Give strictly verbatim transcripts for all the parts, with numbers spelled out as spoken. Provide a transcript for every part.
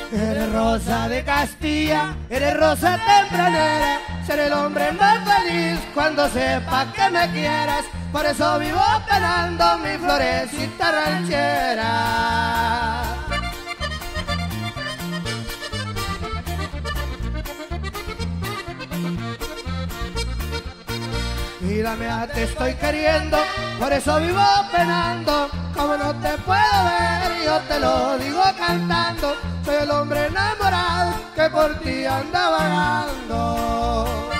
Eres rosa de Castilla, eres rosa tempranera, seré el hombre más feliz cuando sepa que me quieras. Por eso vivo penando mi florecita ranchera. Mírame, te estoy queriendo, por eso vivo penando. Como no te puedo ver, yo te lo digo cantando. Soy el hombre enamorado que por ti anda vagando.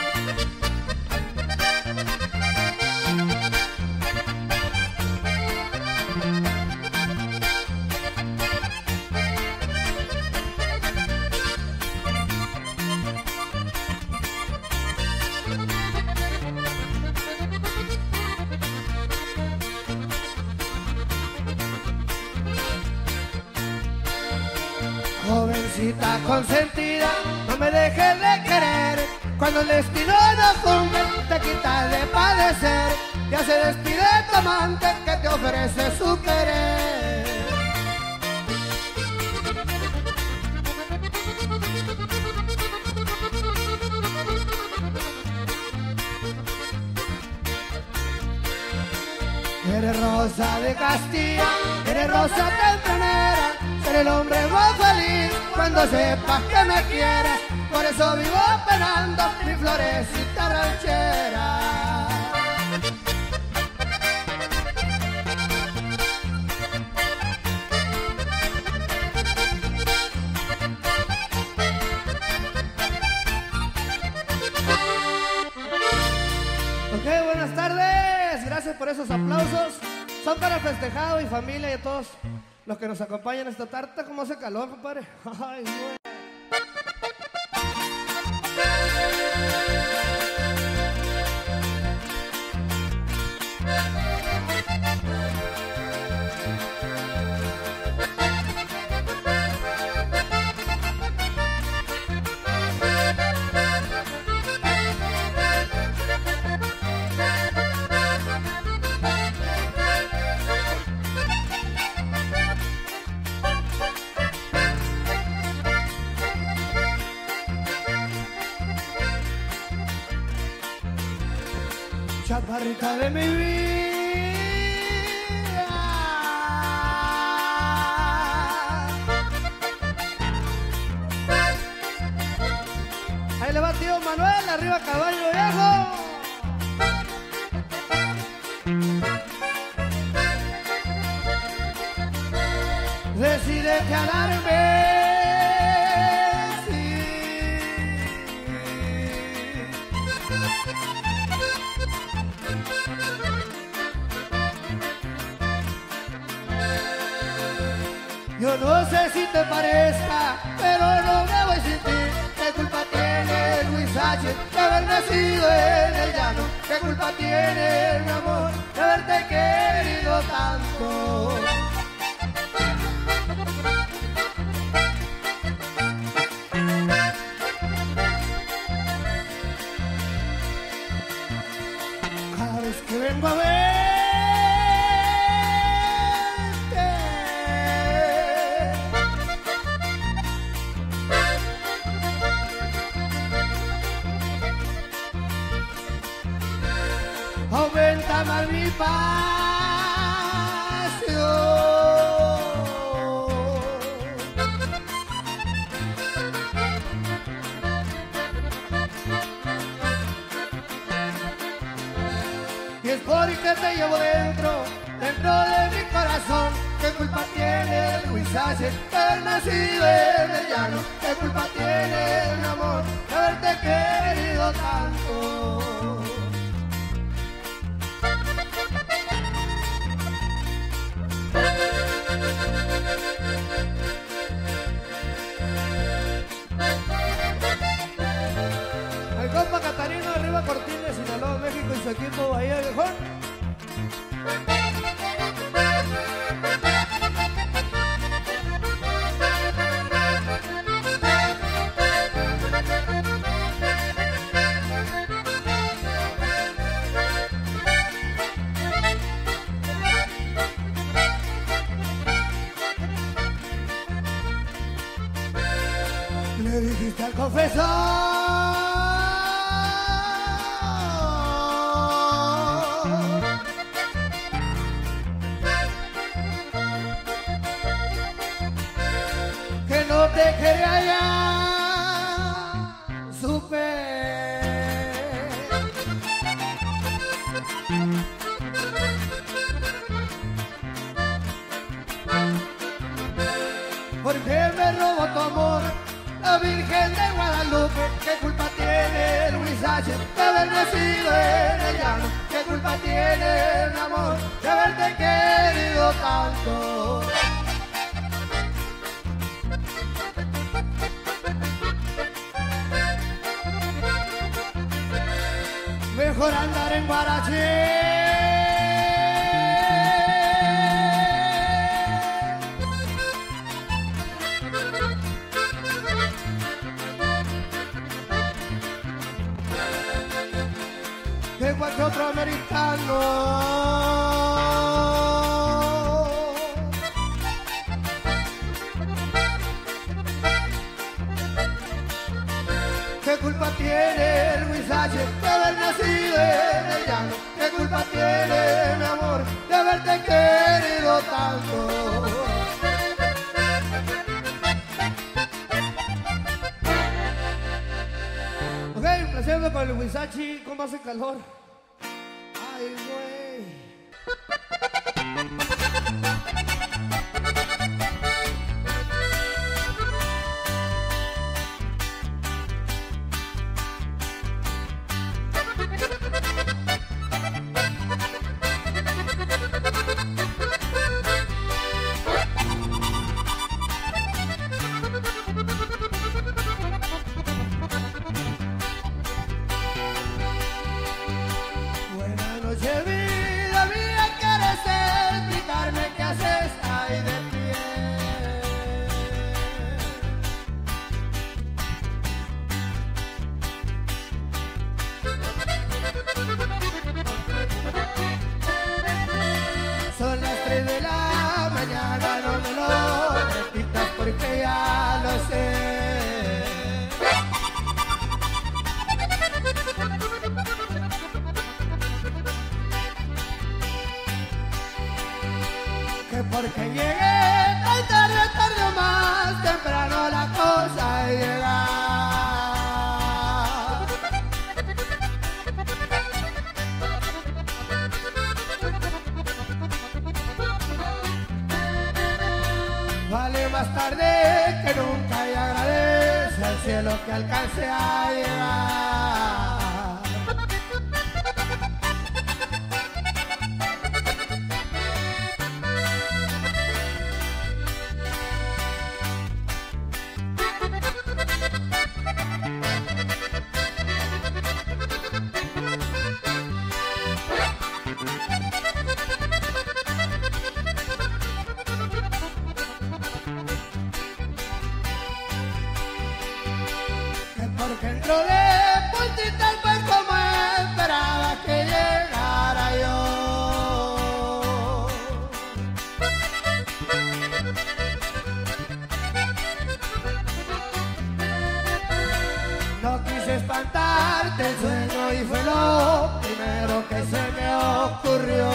Jovencita consentida, no me dejes de querer. Cuando el destino nos junte, te quita de padecer. Ya se despide tu amante que te ofrece su querer. Eres rosa de Castilla, eres rosa tempranera, seré el hombre más feliz cuando sepas que me quieres. Por eso vivo penando mi florecita ranchera. Ok, buenas tardes, gracias por esos aplausos. Son para el festejado y familia y a todos los que nos acompañan esta tarde. ¿Cómo hace calor, compadre? Ay, güey. Chaparrita de mi vida, ahí le va tío Manuel, arriba caballo viejo. Decide ganarme. Yo no sé si te parezca, pero no me voy sin ti. ¿Qué culpa tiene Luis Sánchez de haber nacido en el llano? ¿Qué culpa tiene, mi amor, de haberte querido tanto? Cada vez que vengo a ver aumenta más mi pasión. Y es porque te llevo dentro, dentro de mi corazón. ¿Qué culpa tiene Luis Sánchez de haber nacido en el llano? ¿Qué culpa tiene, mi amor, de haberte querido tanto? El compa Catarino arriba Cortines, Sinaloa, México y su equipo Bahía Viejón. que no te quería ya, supe. Porque me robó tu amor, la Virgen de Guadalupe. ¿Qué culpa tiene Luis H. de haber nacido en el llano? ¿Qué culpa tiene mi amor de haberte querido tanto? Mejor andar en Guaraché. Que cualquier otro americano. ¿Qué culpa tiene Luis H. de haber nacido en el llano? ¿Qué culpa tiene mi amor de haberte querido tanto? Ok, placer con el Luis H. ¿Cómo hace calor? Ay, güey. Son las tres de la mañana, no me lo repitas porque ya lo sé. Que porque llegué tan tarde, tarde o más temprano la cosa llega. Vale más tarde que nunca y agradece al cielo que alcance a llegar. Porque entró de puntita al pan como esperaba que llegara yo. No quise espantarte el sueño y fue lo primero que se me ocurrió.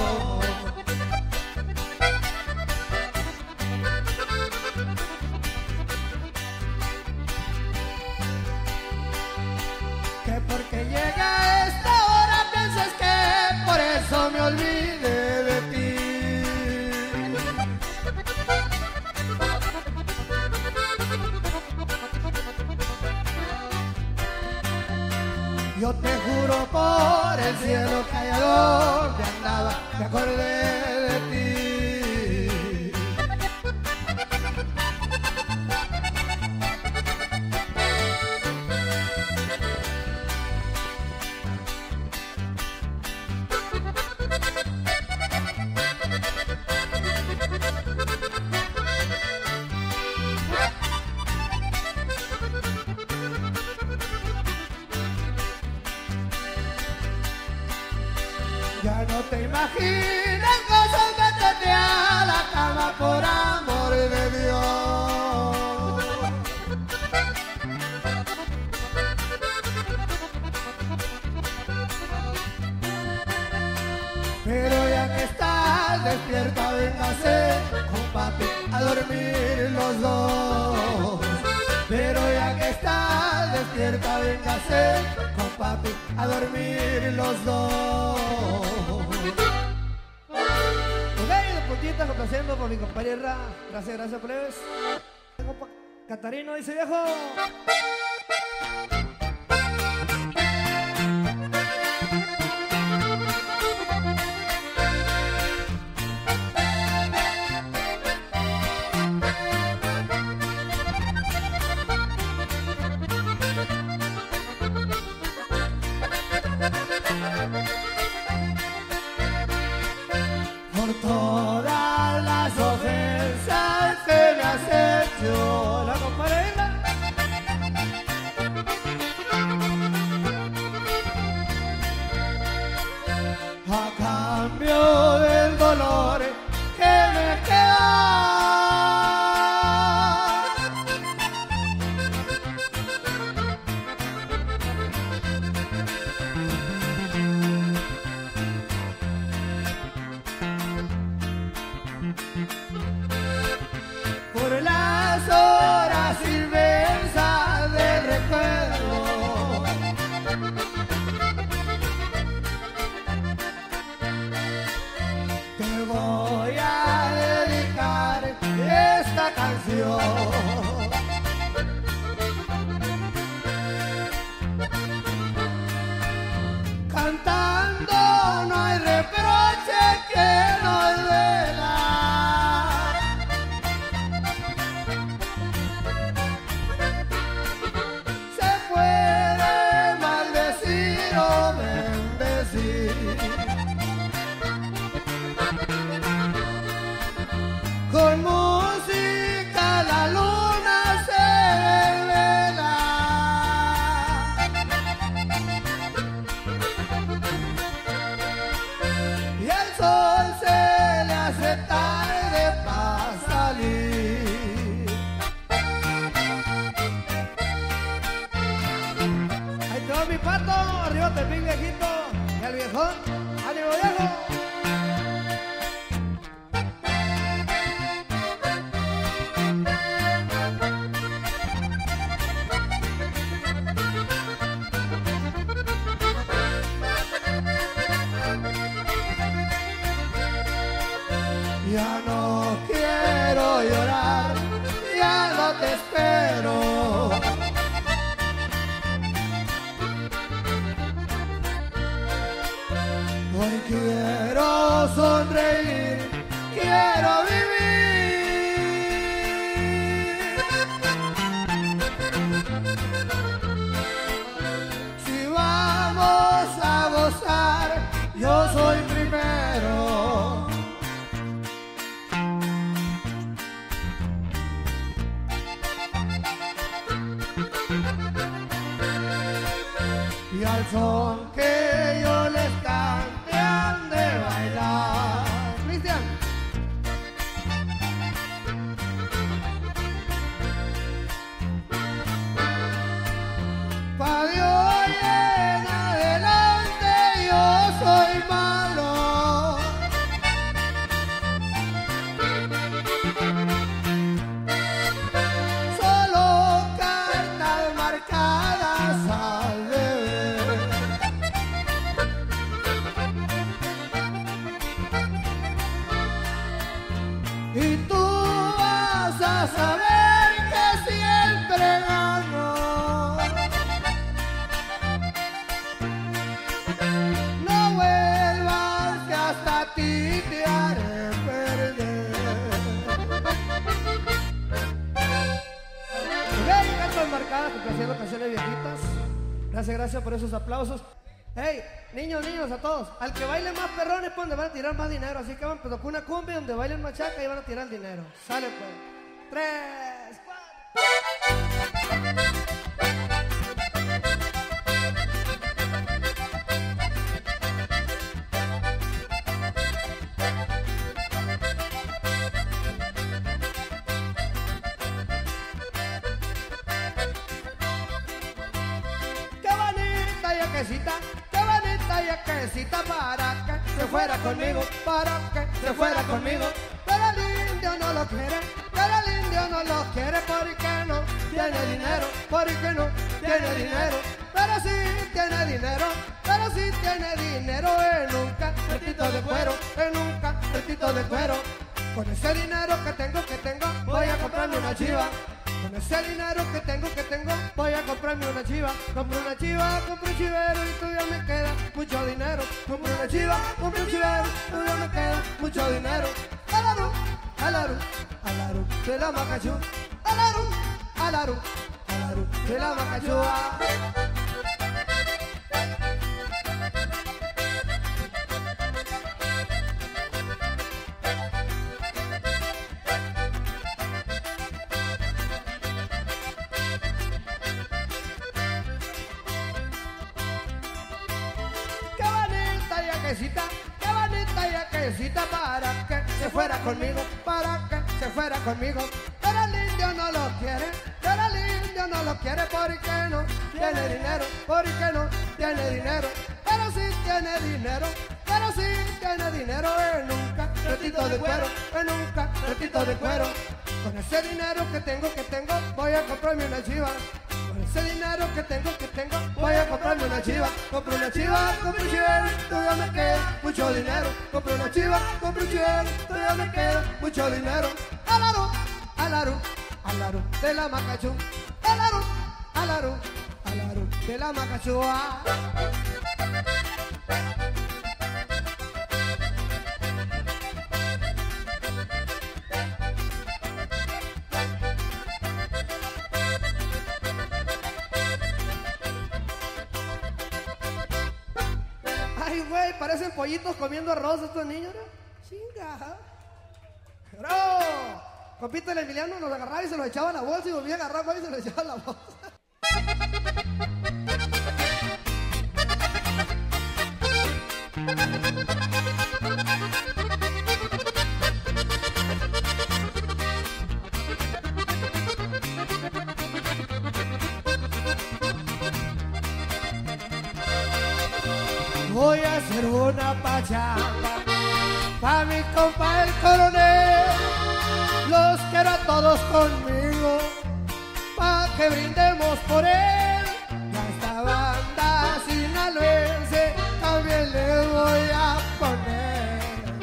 Que porque llegué a esta hora piensas que por eso me olvidé de ti. Yo te juro por el cielo que allá donde andaba me acordé de ti. Ya no te imaginas cosas, métete a la cama por amor de Dios. despierta, véngase con papi a dormir los dos. Pero ya que está despierta, véngase con papi a dormir los dos. Ok, de puntita complaciendo por mi compañera. Gracias, gracias, plebes. Catarino, dice viejo. Por todas las ofensas que me has hecho, la compañera. A cambio del dolor que me queda, por las horas inmensas de recuerdo, te voy a dedicar esta canción. Cantando no hay reproche que nos duela. Se puede maldecir o bendecir. Con música la luna se revela y el sol se le hace tarde para salir. Ahí te va mi pato, arriba te mi viejito y al viejón, ánimo viejo. Ya no quiero llorar, ya no te espero. Hoy quiero sonreír, quiero vivir. Si vamos a gozar, yo soy primero. Y al son que yo les cante han de bailar. Cristian. Pa' de hoy en adelante yo soy malo. Solo cartas marcadas al deber. Y tú vas a saber que siempre gano. No vuelvas que hasta a ti te haré perder. Ok, cantas marcadas, complaciendo canciones viejitas. Gracias, gracias por esos aplausos. Hey, niños, niños, a todos. Al que baile más perrones, pues donde van a tirar más dinero. Así que van, pero con una cumbia donde bailen machaca y van a tirar el dinero. Sale pues. Tres, cuatro. Qué bonita yaquecita para que se fuera conmigo, para que se fuera conmigo. Pero el indio no lo quiere, pero el indio no lo quiere porque no tiene dinero, porque no tiene dinero. Pero sí tiene dinero, pero sí tiene dinero en un carretito de cuero, en un carretito de cuero. Con ese dinero que tengo, que tengo, voy a comprarme una chiva. Con ese dinero que tengo, que tengo, voy a comprarme una chiva. Compro una chiva, compro un chivero y todavía me queda mucho dinero. Compro una chiva, compro un chivero, todavía me queda mucho dinero. Alaru, alaru, alaru, de la macachú. Alaru, alaru, alaru, de la macachúa. Qué bonita y aquelcita para que se fuera conmigo, para que se fuera conmigo. Pero el indio no lo quiere, pero el indio no lo quiere porque no tiene dinero, porque no tiene dinero. Pero sí tiene dinero, pero sí tiene dinero en un carretito de cuero, en un carretito de cuero. Con ese dinero que tengo, que tengo, voy a comprarme una chiva. Con ese dinero que tengo, que tengo, voy a comprarme una chiva. Compro una chiva, compro un chivero, todavía me queda mucho dinero. Compro una chiva, compro un chivero, todavía me queda mucho dinero. Alaru, alaru, alaru, de la macachú. Alaru, alaru, alaru, de la macachúa. Ay, güey, parecen pollitos comiendo arroz estos niños, ¿no? Chinga. Bro, compito el Emiliano los agarraba y se los echaba a la bolsa y volvía a agarrar, güey, y se los echaba a la bolsa. Voy a hacer una pachanga pa' mi compa el coronel. Los quiero a todos conmigo pa' que brindemos por él. Y a esta banda sinaloense también le voy a poner.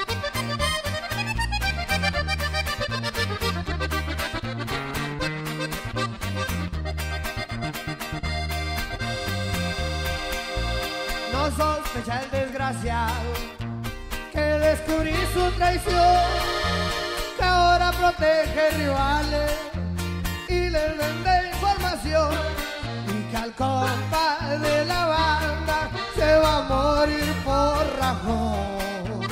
No sospecha el desgraciado que descubrí su traición, que ahora protege rivales y les vende información, y que al compa de la banda se va a morir por rajón.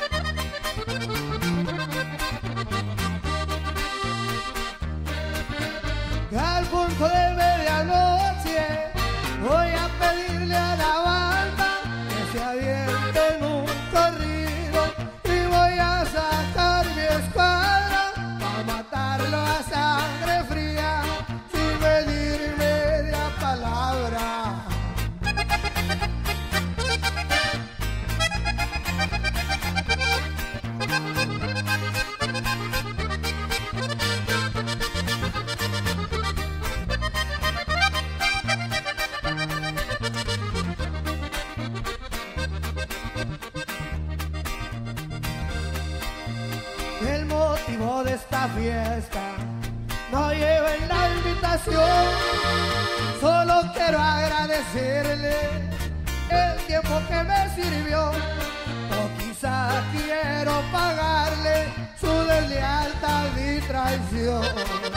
Y al punto de medianoche voy a pedirle a la banda que se avienten un corrido y voy a sacar mi escuadra para matarlo a sangre fría sin pedir media palabra. El motivo de esta fiesta no lleva en la invitación, solo quiero agradecerle el tiempo que me sirvió, o quizá quiero pagarle su deslealtad y traición.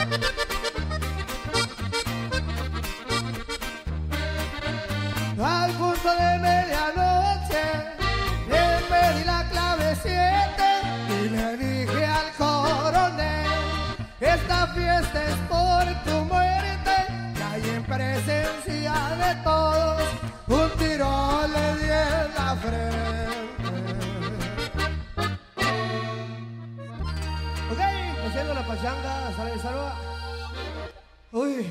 Al punto de medianoche le pedí la clave siete y le dije al coronel: esta fiesta es por tu muerte, y ahí en presencia de todos un tiro le di en la frente. Ok, haciendo la pachanga, sale, salva. Uy.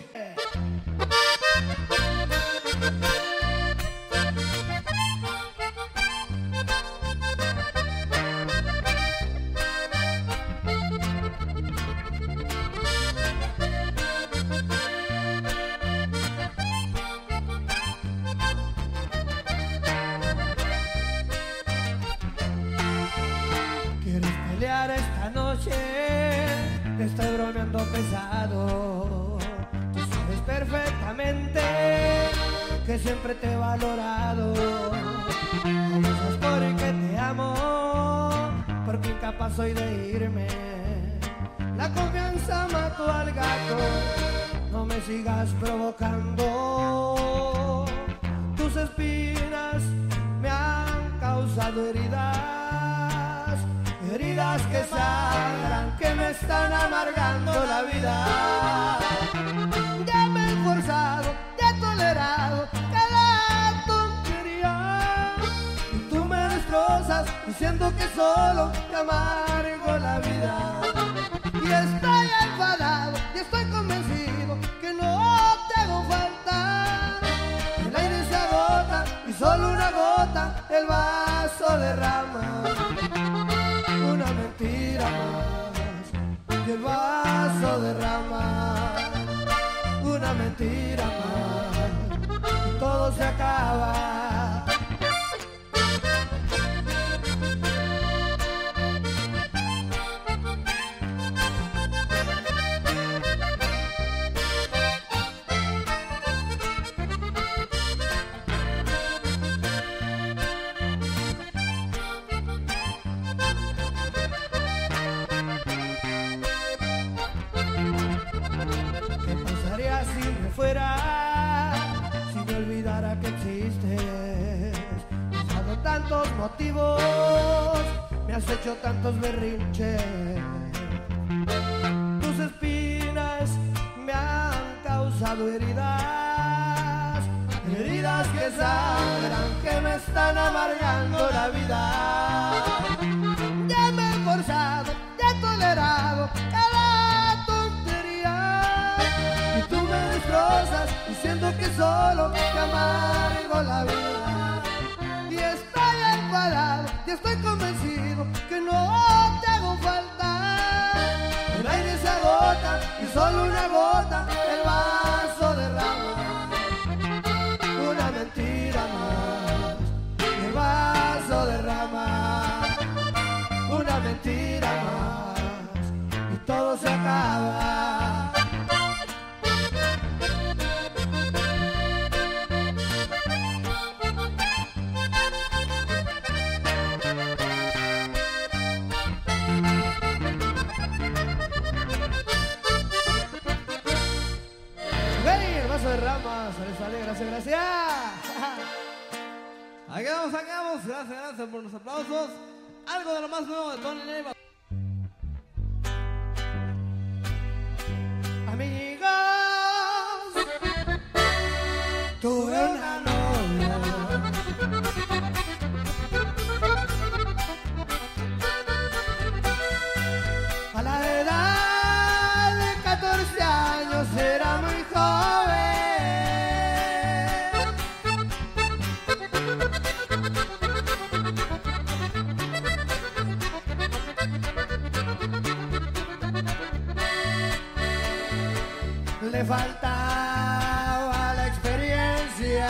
noche estoy bromeando pesado. Tú sabes perfectamente que siempre te he valorado. Abusas porque te amo, porque incapaz soy de irme. La confianza mató al gato, no me sigas provocando. Tus espinas me han causado heridas, heridas que sangran, que me están amargando la vida. Ya me he esforzado, ya he tolerado cada tontería, y tú me destrozas diciendo que solo te amargo la vida. Y estoy enfadado y estoy convencido que no te hago falta. El aire se agota y solo una gota el vaso derrama. Una mentira más y el vaso derrama. Una mentira más y todo se acaba. Fuera, si me olvidara que existes. Me has dado tantos motivos, me has hecho tantos berrinches. Tus espinas me han causado heridas, heridas que sangran, que me están amargando la vida. Ya me he esforzado, ya he tolerado cada tontería, y tú me destrozas diciendo que solo te amargo la vida. Y estoy enfadado y estoy convencido que no te hago falta. El aire se agota y solo una gota el vaso derrama. Una mentira más y el vaso derrama. Una mentira más y todo se acaba. De ramas, sale, sale, gracias, gracias. Aquí vamos, aquí vamos, gracias, gracias por los aplausos. Algo de lo más nuevo de Tony Neiva. Amigos, tuve una novia a la edad de catorce años, era muy joven. Le faltaba la experiencia,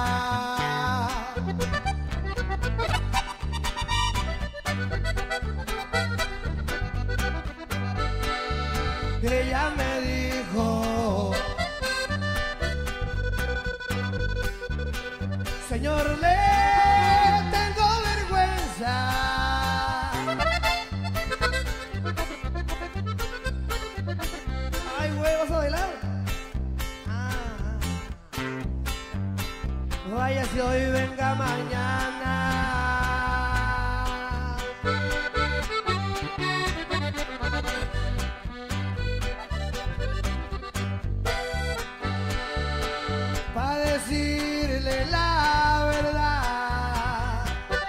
ella me dijo: señor, le tengo vergüenza. Ay, güey, ¿vas a bailar? Vaya si hoy venga mañana. Pa' decirle la verdad.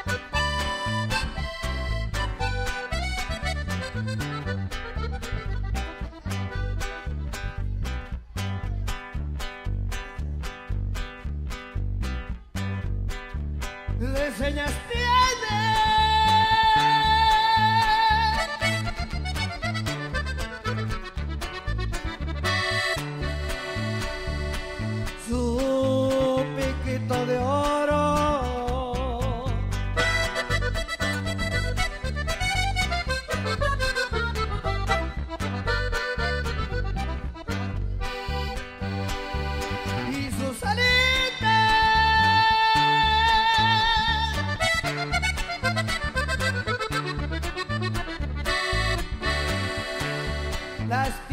Le señas tiene, su piquito de oro.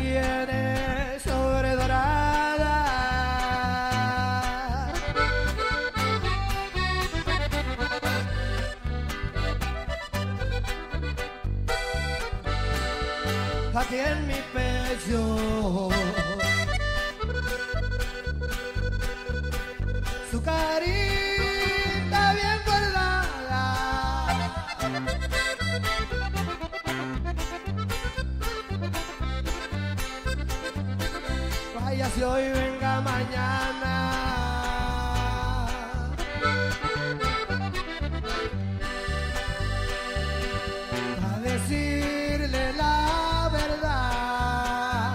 tiene sobredorada. Aquí en mi pecho su carita bien guardada. Vaya si hoy venga mañana a decirle la verdad.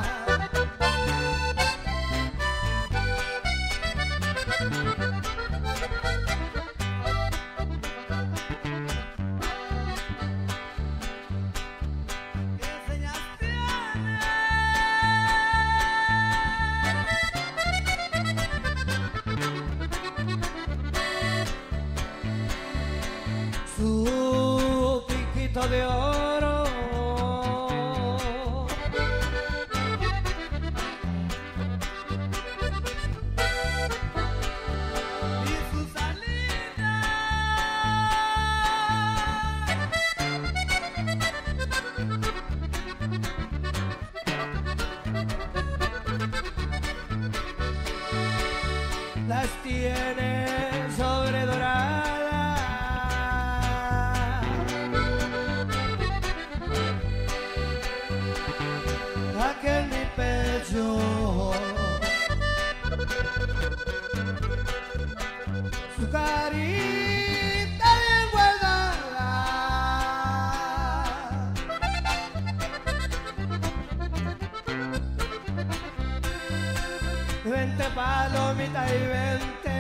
Su piquito de oro y su salida las tiene sobredoradas. Aquí en mi pecho su carita bien guardada. Vente palomita y vente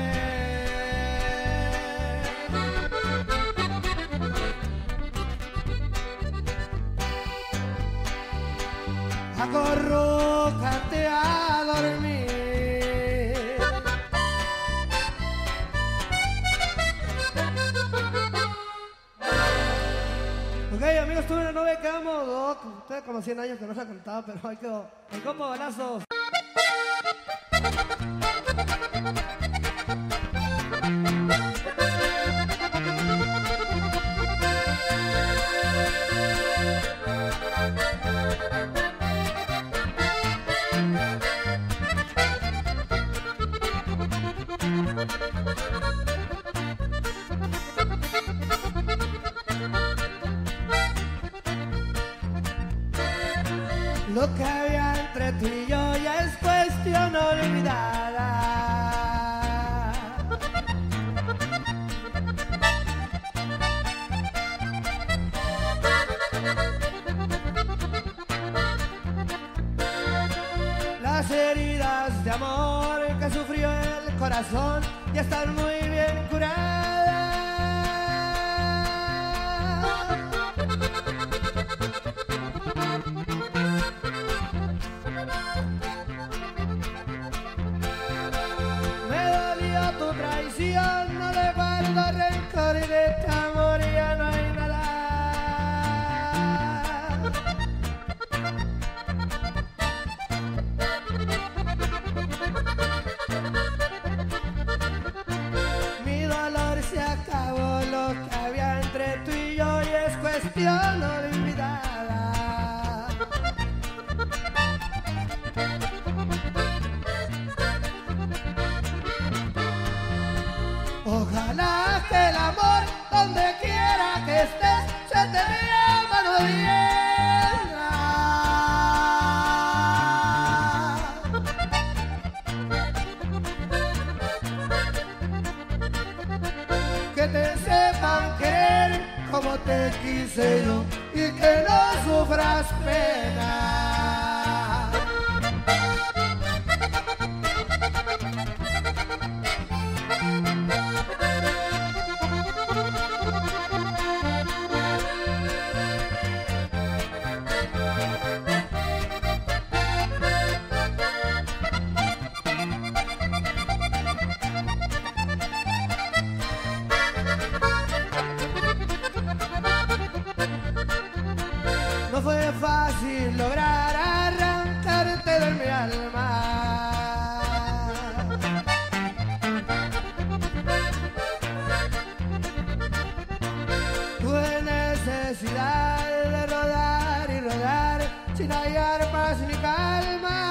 acurrúcate a dormir. Ok, amigos, tuve una novia que amo, Doc. Ustedes como cien años que no se ha cantado, pero ahí quedó. El combo balazos. Lo que había entre tú y yo ya es cuestión olvidada. Las heridas de amor que sufrió el corazón ya están muy bien curadas. Tu traición, no le guardo rencor y de este amor ya no hay nada. Mi dolor se acabó, lo que había entre tú y yo y es cuestión olvidada. Ojalá que el amor, donde quiera que estés, se te vea mano llena. Que te sepan querer como te quise yo y que no sufras pena. No fue fácil lograr arrancar parte de mi alma. Tuve necesidad de rodar y rodar sin hallar paz ni calma.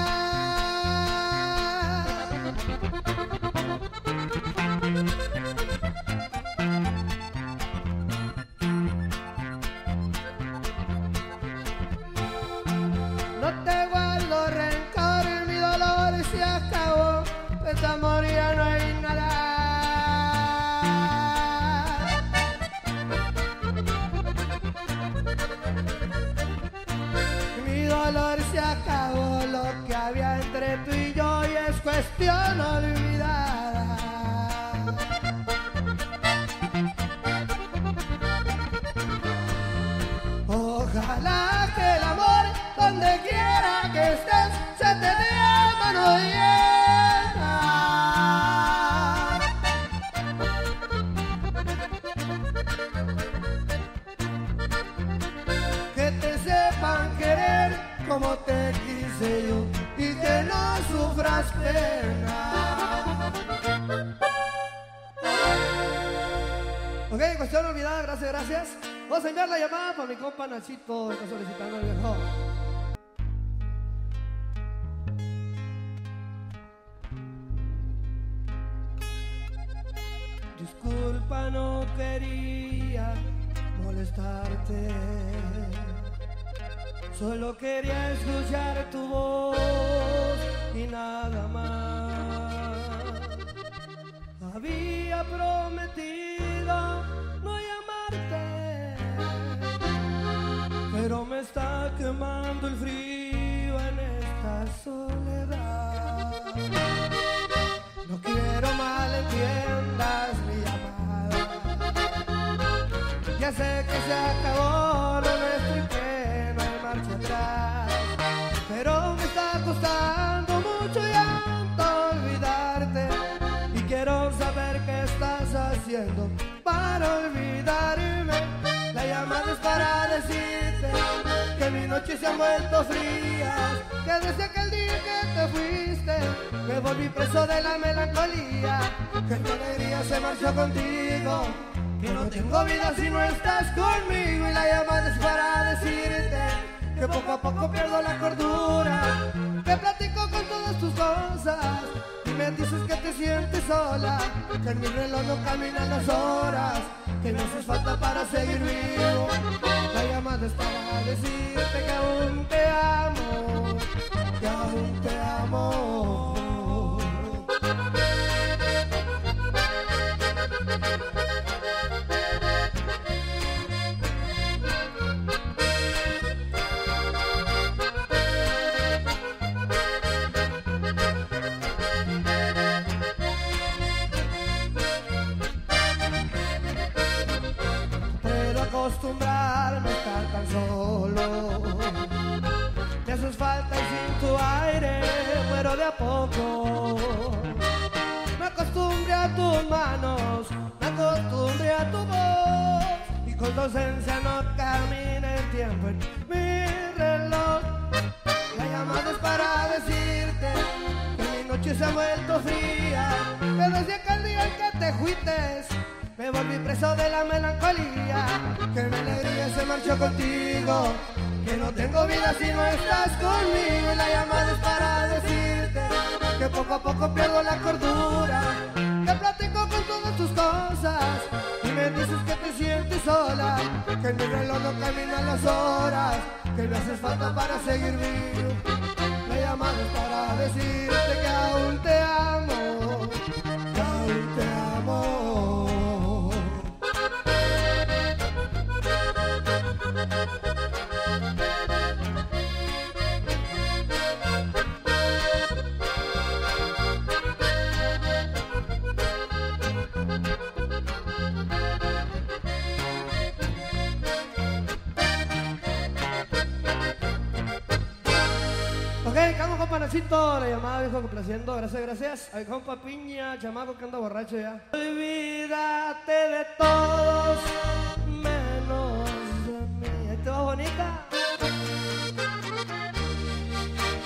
No te guardo rencor, mi dolor se acabó, pues amor ya no hay nada. Mi dolor se acabó, lo que había entre tú y yo y es cuestión olvidada. Ojalá que el amor, donde quiera que estés, se te dé a mano llena. Que te sepan querer como te quise yo y que no sufras pena. Ok, cuestión olvidada, gracias, gracias. Vamos a enviar la llamada para mi compa Nachito, está solicitando el viejo. Disculpa, no quería molestarte, solo quería escuchar tu voz y nada más. Había prometido no llamarte, pero me está quemando el frío en esta soledad. No quiero malentiendas mi llamada, ya sé que se acabó lo nuestro y que no hay marcha atrás, pero me está costando mucho llanto olvidarte y quiero saber qué estás haciendo para olvidarme. La llamada es para decirte que mis noches se han vuelto frías, que desde aquel día que te fuiste me volví preso de la melancolía, que tu alegría se marchó contigo, que no tengo vida si no estás conmigo. Y la llamada es para decirte que poco a poco pierdo la cordura, que platico con todas tus cosas y me dices que te sientes sola, que en mi reloj no caminan las horas, que me haces falta para seguir vivo. La llamada es para decirte que aún te amo, que aún te amo. Acostumbrarme a estar tan solo, me haces falta y sin tu aire muero de a poco. Me acostumbré a tus manos, me acostumbré a tu voz y con tu ausencia no camina el tiempo en mi reloj. La llamada es para decirte que mi noche se ha vuelto fría, que desde aquel día en que te fuiste me volví preso de la melancolía, que mi alegría se marchó contigo, que no tengo vida si no estás conmigo. Y la llamada es para decirte que poco a poco pierdo la cordura, que platico con todas tus cosas y me dices que te sientes sola, que en mi reloj no caminan las horas, que me haces falta para seguir vivo. La llamada es para decirte que aún te amo, que aún te amo. Vamos compa Nachito, la llamada viejo complaciendo, gracias, gracias. Ay, compa Piña, chamaco que anda borracho ya. Olvídate de todos, menos de mí. Ahí te va bonita.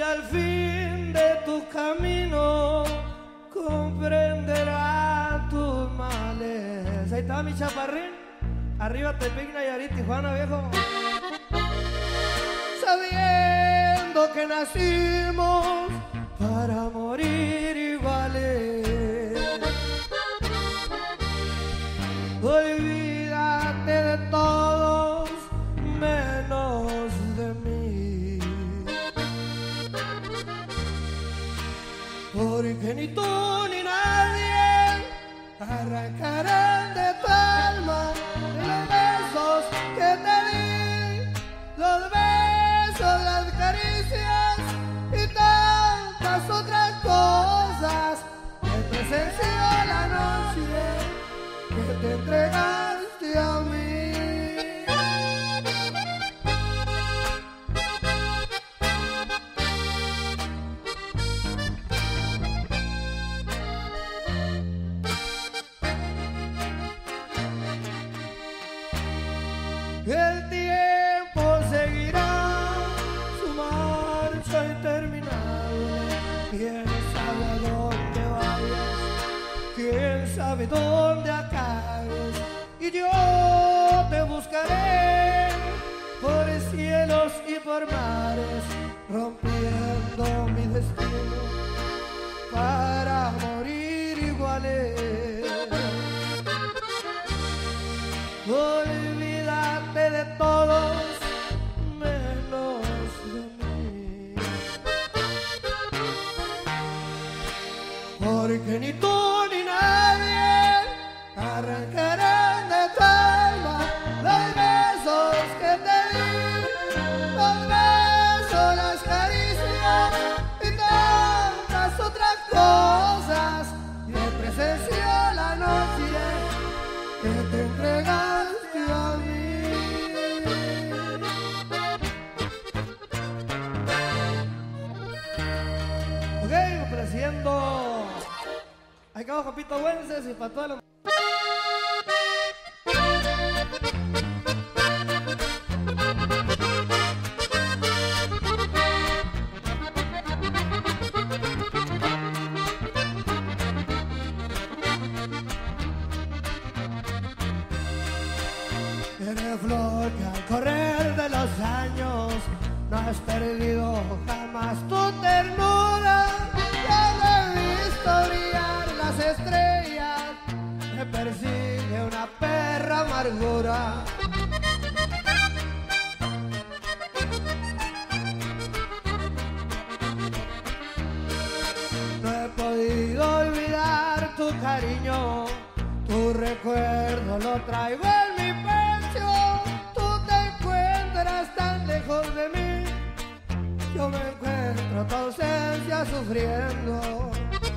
al fin de tu camino comprenderá tus males. Ahí está mi chaparrín, arriba Tepic, Nayarit, Tijuana, viejo. Sabiendo que nacimos para morir iguales, olvídate de todos menos de mí, porque ni tú ni nadie arrancarán de tu alma los besos que te di, los besos, las caricias y tantas otras cosas que presenció la noche que te entregaste a mí. El tiempo seguirá su marcha interminable. Quién sabe a dónde vayas, quién sabe dónde acabes. Y yo te buscaré por cielos y por mares, rompiendo mi destino para morir iguales. Olvídate de todos menos de mí, porque ni tú ni nadie arrancarán de tu alma los besos que te di, los besos, las caricias y tantas otras cosas que presenció la noche que te entregaste a mí. Ok, ofreciendo ahí acá abajo Pito Buences y para todas las... Eres flor que al correr de los años no has perdido jamás tu ternura. Ya me he visto brillar las estrellas, me persigue una perra amargura. No he podido olvidar tu cariño, tu recuerdo lo traigo en mi pecho. Tú te encuentras tan lejos de mí, yo me encuentro tu ausencia sufriendo.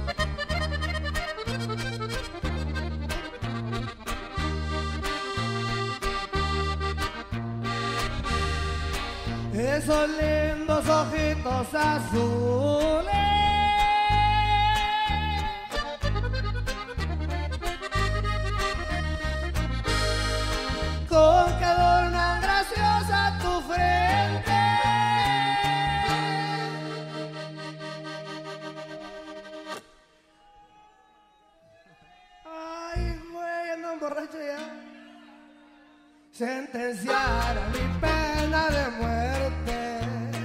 Esos lindos ojitos azules con que adornan graciosa tu frente. Ay, güey, ando borracho ya. Sentenciar a mi pena de muerte.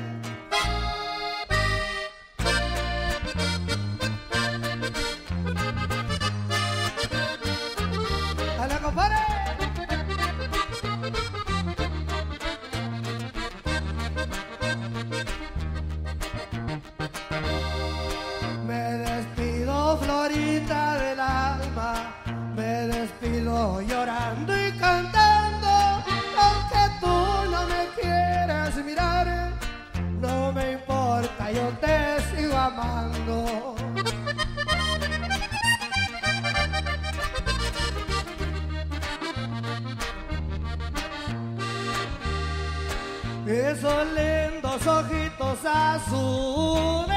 ¡A la compadre! Me despido, Florita del alma, me despido llorando y cantando, aunque tú no me quieras mirar, no me importa, yo te sigo amando. Esos lindos ojitos azules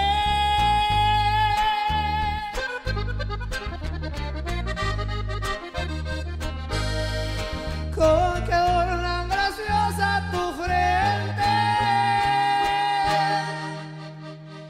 con que adornan graciosa tu frente.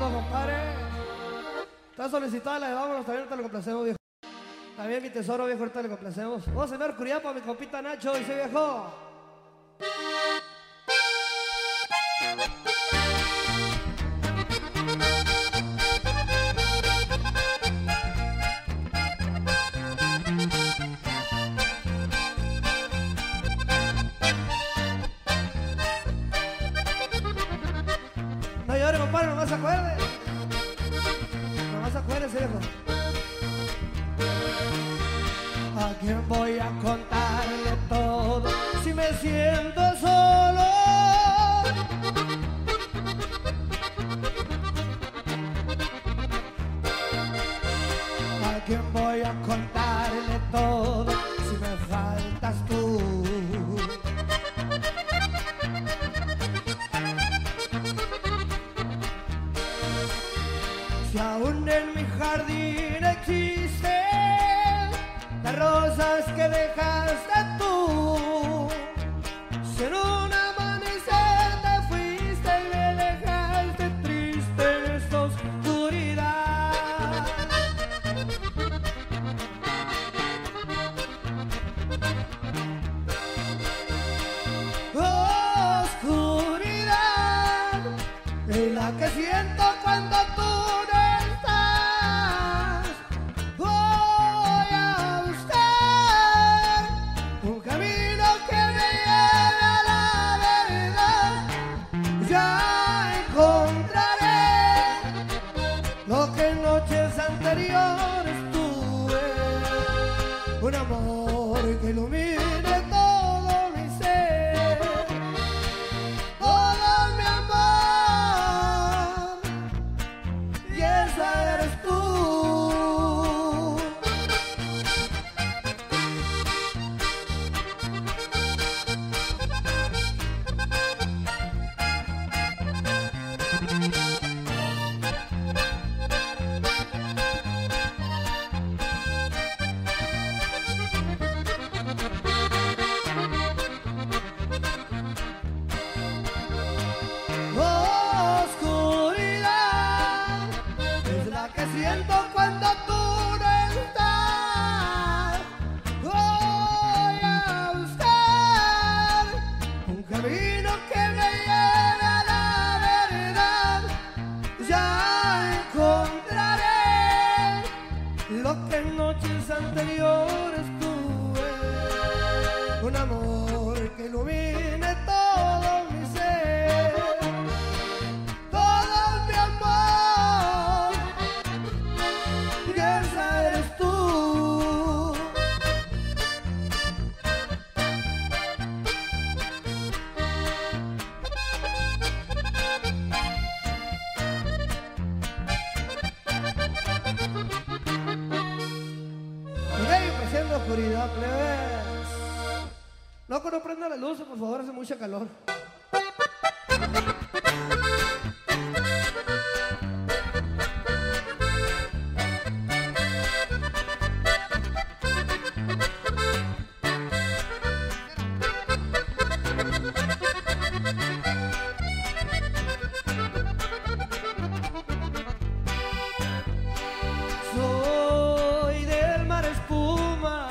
viejo, compadre. Está solicitada la de vámonos, también ahorita le complacemos, viejo. También mi tesoro, viejo, ahorita le complacemos. Vamos a ver Curiapa, mi compita Nacho, dice viejo. No llore, compadre, nomás se acuerde. Nomás acuérdese, viejo. ¿A quién voy a contarle todo si me siento solo? ¿A quién voy a contarle todo si me faltas tú? Si aún en mi jardín existen las rosas que dejaste tú, si en un amanecer te fuiste y me dejaste triste en esta oscuridad. Oscuridad es la que siento cuando tú un amor que ilumine todo mi ser, todo mi amor, y esa eres tú. Siento cuando tú no estás. Voy a buscar un camino que me lleve a la verdad. Ya encontraré lo que en noches anteriores tuve, un amor que ilumine todo mi ser, todo mi amor. Esa eres tú. Ok, presento oscuridad, plebes. Loco, no prenda la luz, por favor, hace mucha calor. Soy del mar espuma,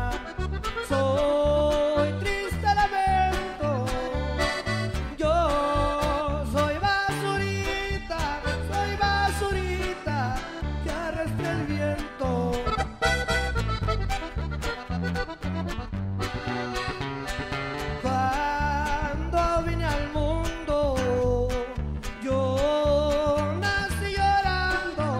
soy triste lamento, yo soy basurita, soy basurita que arrastra el viento. Cuando vine al mundo, yo nací llorando.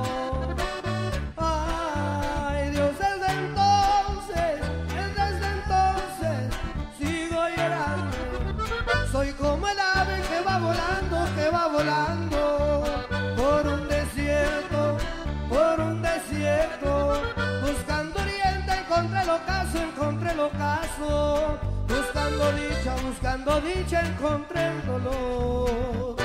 Ay, Dios, desde entonces, desde entonces sigo llorando. Soy como el ave que va volando, que va volando por un desierto, por un desierto, buscando oriente, encontré el ocaso, encontré el ocaso, buscando dicha, buscando dicha, encontré el dolor.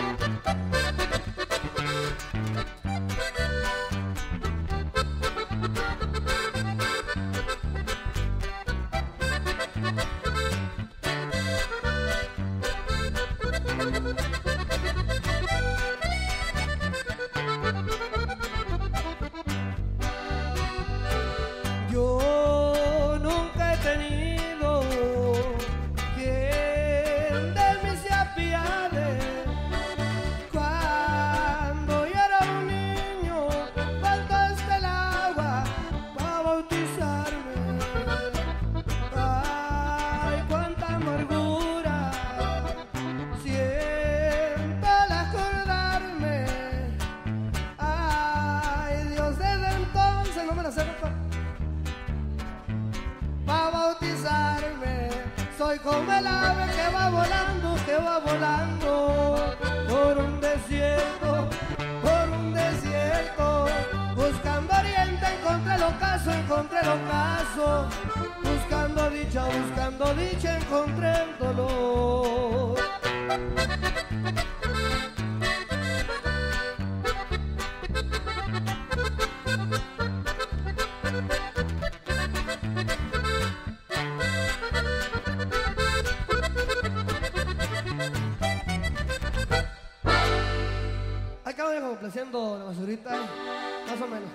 como el ave que va volando, que va volando por un desierto, por un desierto. Buscando oriente encontré el ocaso, encontré el ocaso. Buscando dicha, buscando dicha encontré el dolor. Acá voy complaciendo la basurita, más o menos.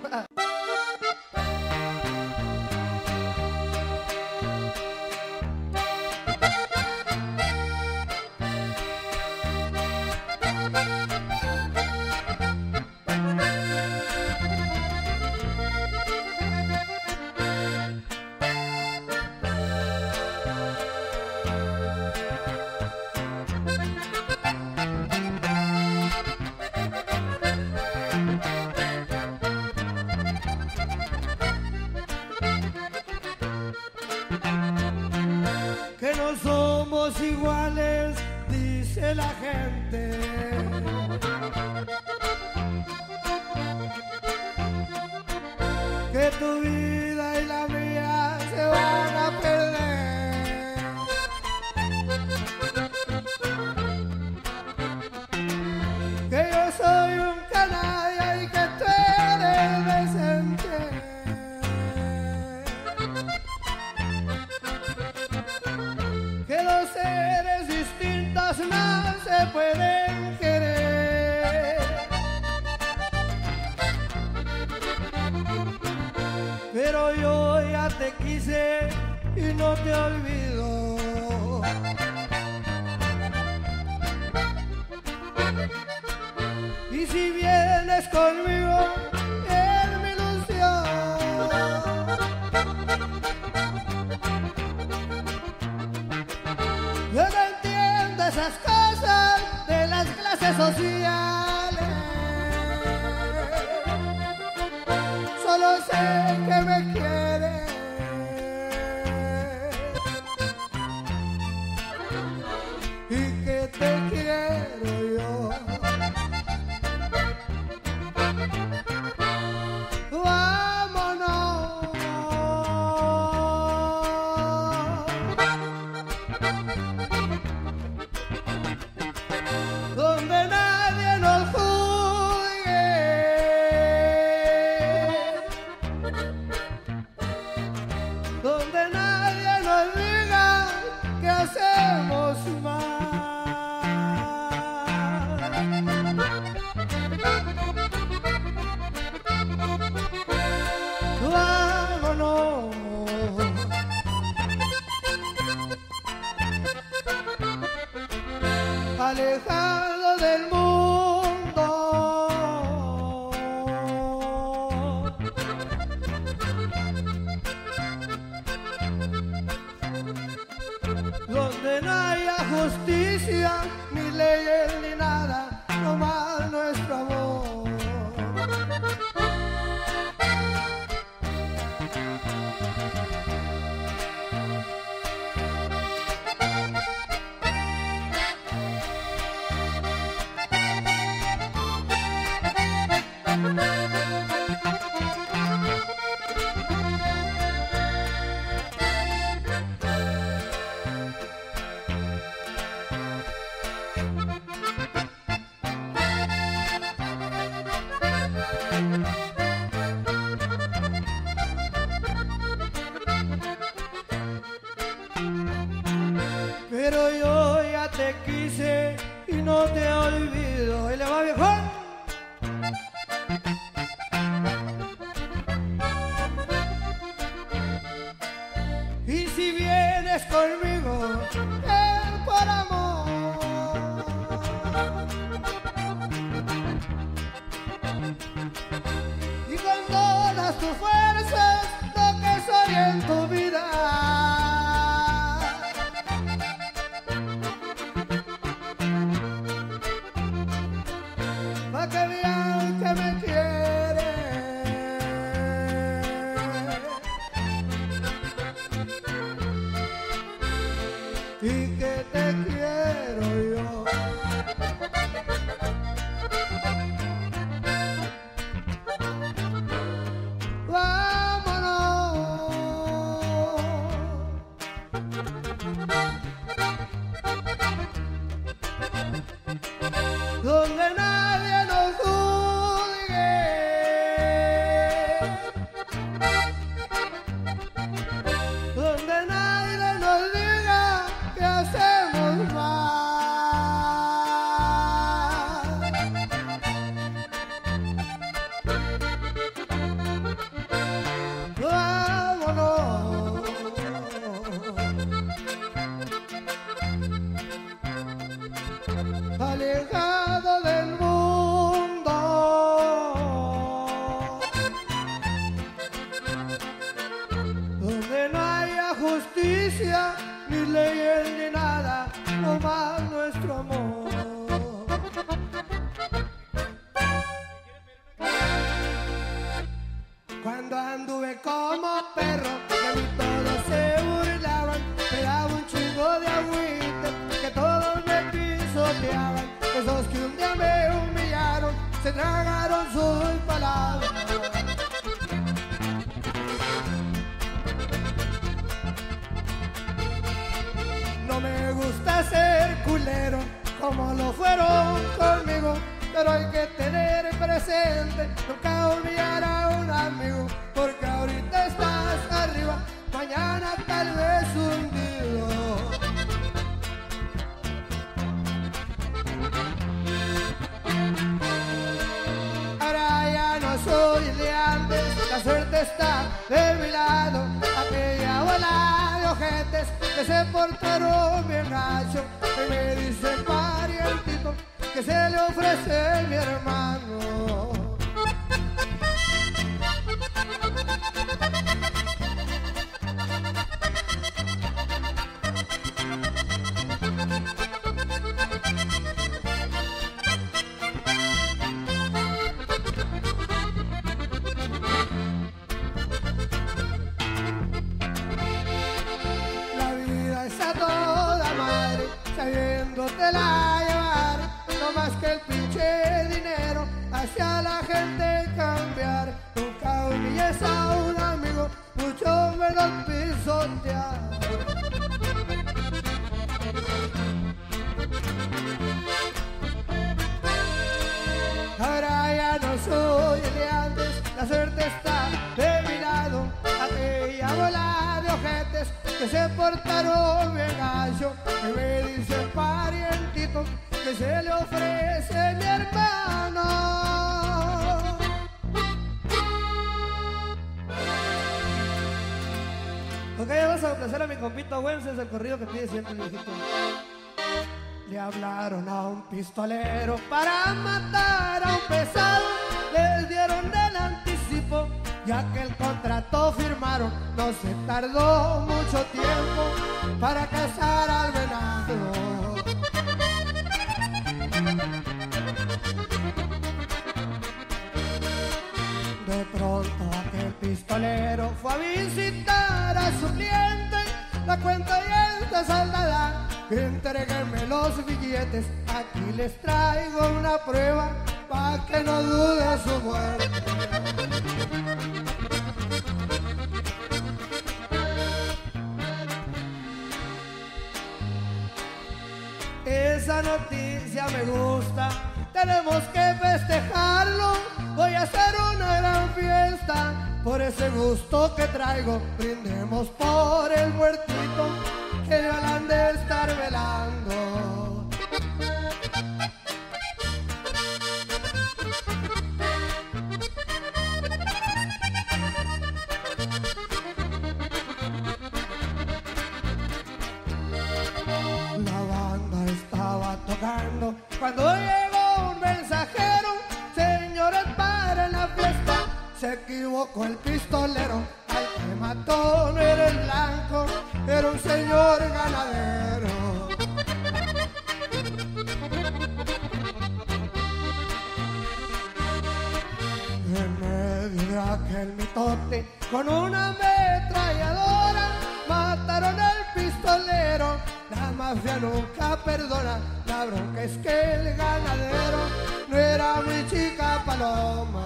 Que no somos iguales, dice la gente. Que tu vida y la mía se van a perder. Que yo soy un canalla y que tú eres decente. Que dos seres distintos no se pueden querer. Pero yo ya te quise y no te olvido. Y si vienes conmigo en mi ilusión, yo no entiendo esas cosas de las clases sociales. Solo sé que me quieres y que te quiero yo. Vámonos. Donde nadie nos juzgue, donde nadie nos diga que hacemos mal. Vámonos. Alejado del mundo, donde no haya justicia, ni leyes ni nada, nomás nuestro amor. Pero yo ya te quise y no te olvido. ¿Y le va, viejo? Y si vienes conmigo es por amor. Y con todas tus fuerzas lo que soy en tu vida. alejado del mundo, donde no haya justicia, ni leyes ni nada, nomás nuestro amor. Cuando anduve como perro, de mí todos se burlaban, me daba un chingo de agüita, que todos me pisoteaban. Esos que un día me humillaron, se tragaron sus palabras. No me gusta ser culero, como lo fueron conmigo, pero hay que tener presente nunca humillar a un amigo, porque ahorita estás arriba, mañana tal vez hundido. Ahora ya no soy de antes, la suerte está de mi lado, aquella bola de ojetes que se portaron bien gacho, y me dicen parientito que se le ofrece mi hermano. La vida es a toda madre, sabiéndotela llevar, no más que el pinche dinero hacia la gente cambiar. Nunca humilles a un amigo, mucho menos pisotear. Ahora ya no soy el de antes, la suerte está de mi lado, aquella bola de ojetes que se portaron bien gacho, y me dicen parientito que se le ofrece mi hermano. Ok, vamos a complacer a mi compita Wences, el corrido que pide siempre el viejito. Le hablaron a un pistolero para matar a un pesado, les dieron el anticipo, ya que el contrato firmaron, no se tardó mucho tiempo para cazar al venado. De pronto aquel pistolero fue a visitar a su cliente, la cuenta ya está saldada, entréguenme los billetes, aquí les traigo una prueba pa' que no dude su muerte. Esa noticia me gusta, tenemos que festejarlo, voy a hacer una gran fiesta, por ese gusto que traigo, brindemos por el muertito, que yo la han de estar velando. La banda estaba tocando cuando llegó un mensajero, señores, para la fiesta, se equivocó el pistolero, al que mató no era el blanco, era un señor ganadero. En medio de aquel mitote, con una ametralladora, mataron al pistolero, la mafia nunca perdona, la bronca es que el ganadero no era muy chica paloma.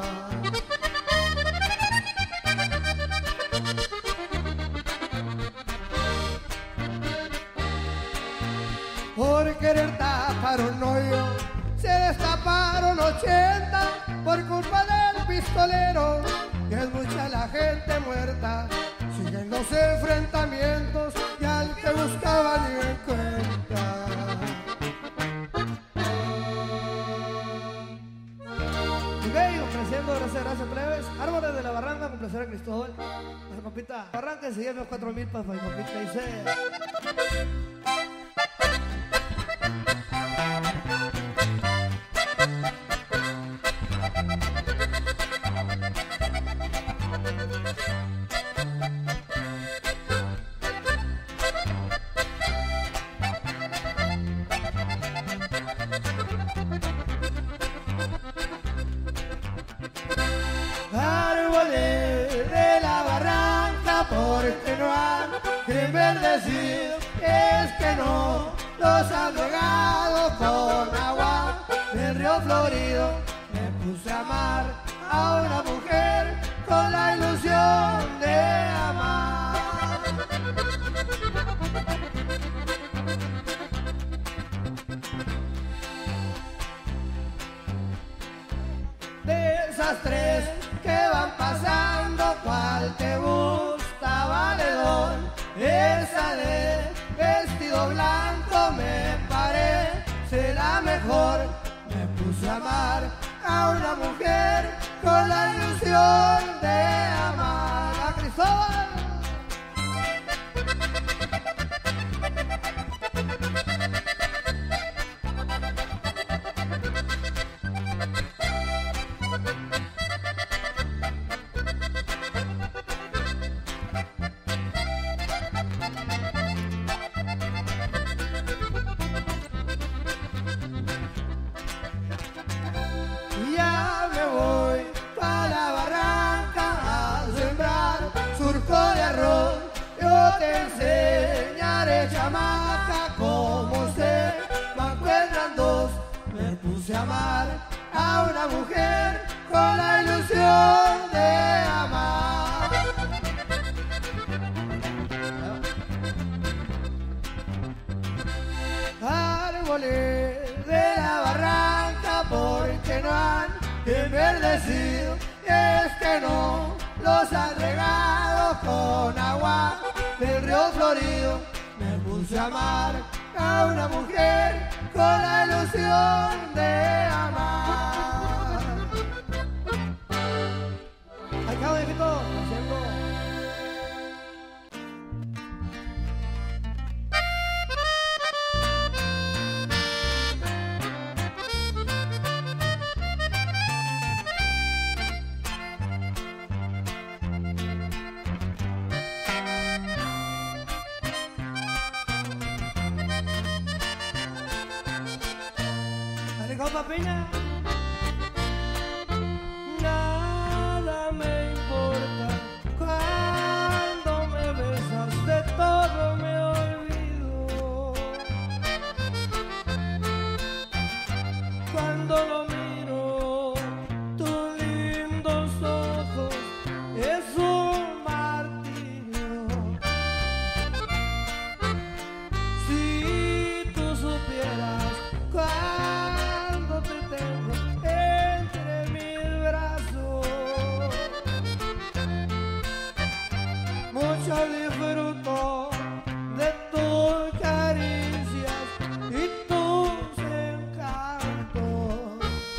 Por querer tapar un hoyo, se destaparon ochenta por culpa del pistolero, y es mucha la gente muerta. Siguen los enfrentamientos y al que buscaba ni encuentra. Y bello, ofreciendo gracias, gracias plebes. Árboles de la Barranca, con placer a Cristóbal. Nuestra compita Barranca, y se lleve los cuatro mil para mi compita. Dice... agua porque no han enverdecido, es que no los han regado con agua del río Florido. Me puse a amar a una mujer con la ilusión de amar. De esas tres que van pasando, ¿cuál te gusta, valedor? Esa de vestido blanco me parece la mejor. Me puse a amar a una mujer con la ilusión de amar. ¡A Cristóbal! Ya me voy para la barranca a sembrar surco de arroz. Yo te enseñaré, chamaca, cómo se encuentran dos. Me puse a amar a una mujer con la ilusión de amar. Árboles de la barranca porque no han enverdecido, y es que no los han regado con agua del río Florido. Me puse a amar a una mujer con la ilusión de amar. Acá, viejito, haciendo. Compa Piña. Nada me importa cuando me besas, de todo me olvido. Cuando lo miro, tus lindos ojos, es un martirio. Si tú supieras cuando te tengo entre mis brazos, mucho disfruto de tus caricias y tus encantos.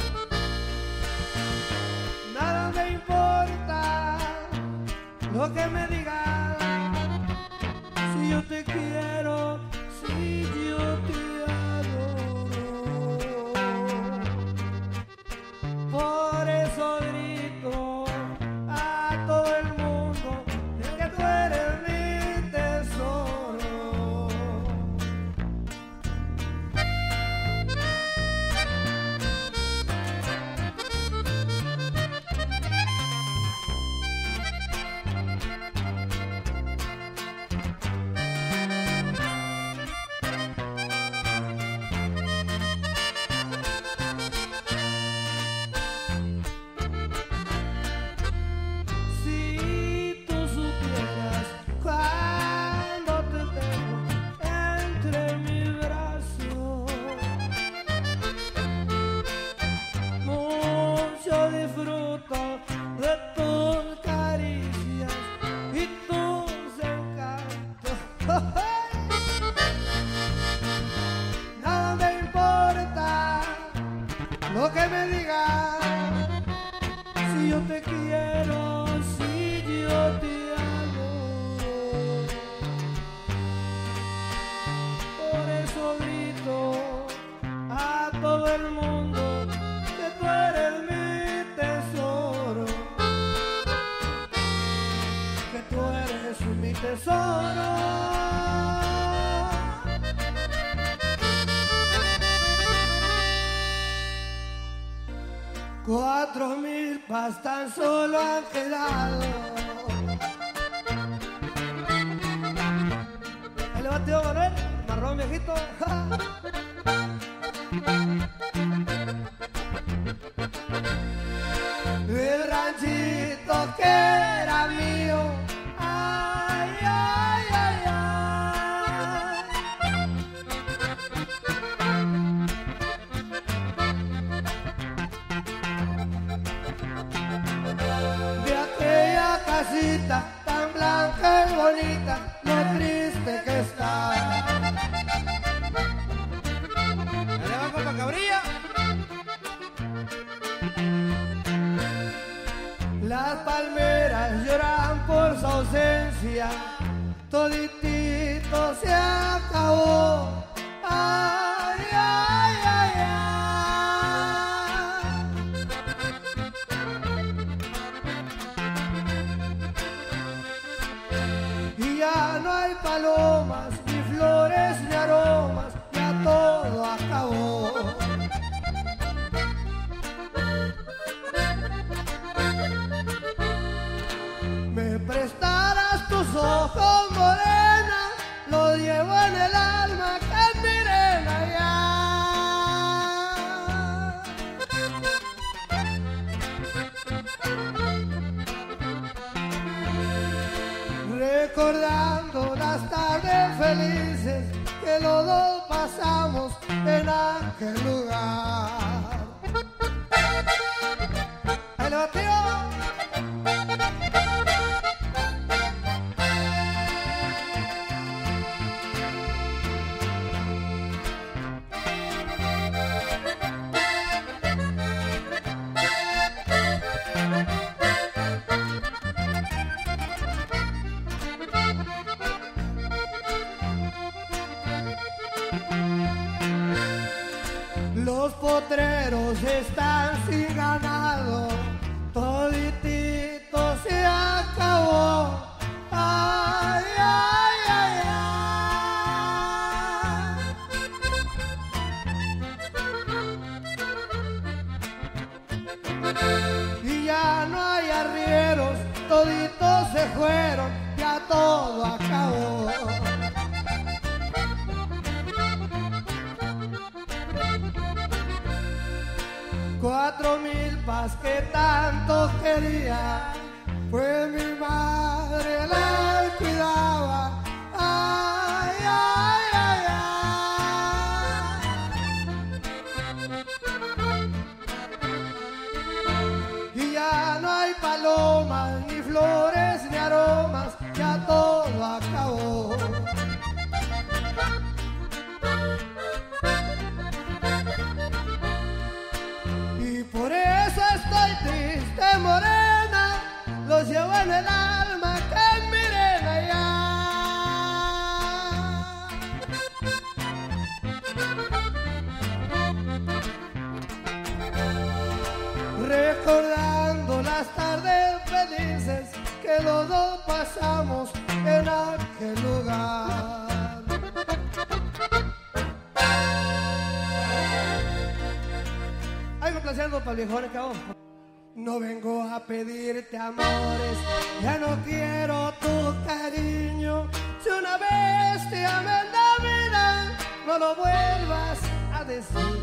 Nada me importa lo que me digas, si yo te quiero, si yo te adoro. Por eso grito a todo el mundo que tú eres mi tesoro. Si tú supieras cuando te tengo entre mis brazos, mucho disfruto de tus caricias y tus encantos. Nada me importa lo que me digas, si yo te quiero, si yo te amo. Por eso grito a todo el mundo que tú eres mi tesoro, que tú eres mi tesoro. Cuatro mil pas tan solo han quedado va tío Manuel, marrón viejito. El ranchito que era mío, ay, ay, ay, ay. De aquella casita tan blanca y bonita, lo triste que está. ¿Le va con la cabrilla? Las palmeras lloran por su ausencia, toditito se acabó. Ay, ay, ay, ay. Y ya no hay palomas, ni flores, ni aromas, ya todo acabó. Me prestarás tus ojos, morena, los llevo en el alma que es mirena ya. Recordando las tardes felices que los dos pasamos en aquel lugar. ¡Ahí le va, tío! Los potreros están sin ganado, toditito se acabó. Ay, ay, ay, ay. Y ya no hay arrieros, toditos se fueron, ya todo acabó. Cuatro milpas que tanto quería, pues mi madre la cuidaba. Ay, ay, ay, ay. Y ya no hay palomas, ni flores, ni aromas, ya todo acabó. Por eso estoy triste, morena, los llevo en el alma que es mirena ya. Recordando las tardes felices que los dos pasamos en aquel lugar. Complaciendo para viejones que vamos. No vengo a pedirte amores, ya no quiero tu cariño. Si una vez te amé en la vida, no lo vuelvas a decir.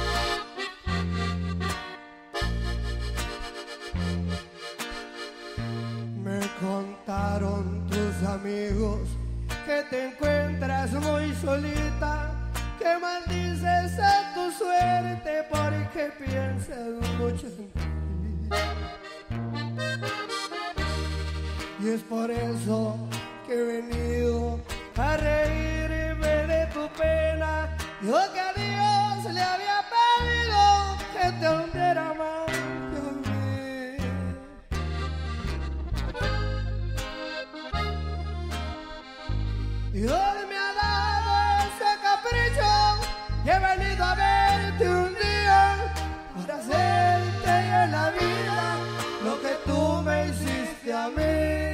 Me contaron tus amigos que te encuentras muy solita, que maldices a tu suerte porque piensas mucho en ti. Y es por eso que he venido a reírme de tu pena. Yo que a Dios le había pedido que te hundiera más que a mí. Y hoy me ha dado ese capricho y he venido a verte un día para hacerte en la vida lo que tú me hiciste a mí.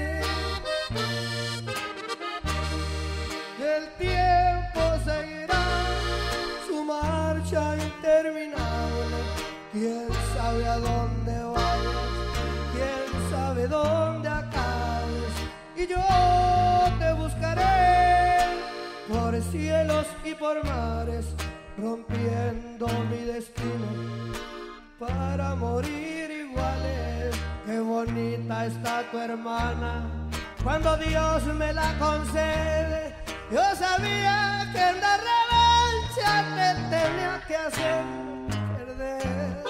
El tiempo seguirá su marcha interminable. Quién sabe a dónde vayas, quién sabe dónde acabes. Y yo te buscaré cielos y por mares, rompiendo mi destino para morir iguales. Qué bonita está tu hermana, cuando Dios me la concede. Yo sabía que en la revancha te tenía que hacer perder.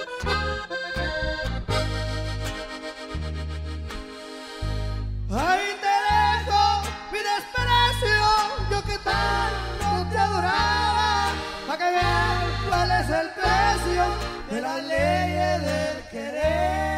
Ahí te dejo mi desprecio, yo que tanto te adoraba, para que veas cuál es el precio de las leyes del querer.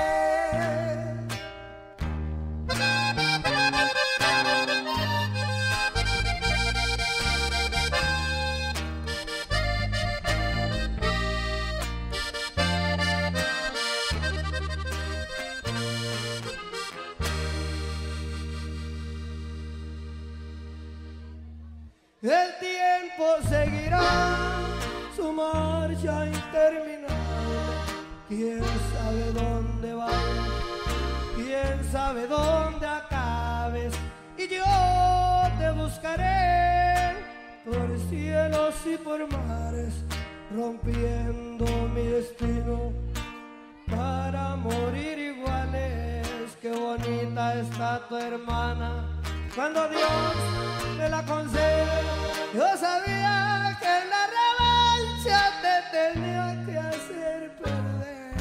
El tiempo seguirá su marcha interminable. Quién sabe dónde va, quién sabe dónde acabes. Y yo te buscaré por cielos y por mares, rompiendo mi destino para morir iguales. Qué bonita está tu hermana, cuando Dios me la concede. Yo sabía que en la revancha te tenía que hacer perder.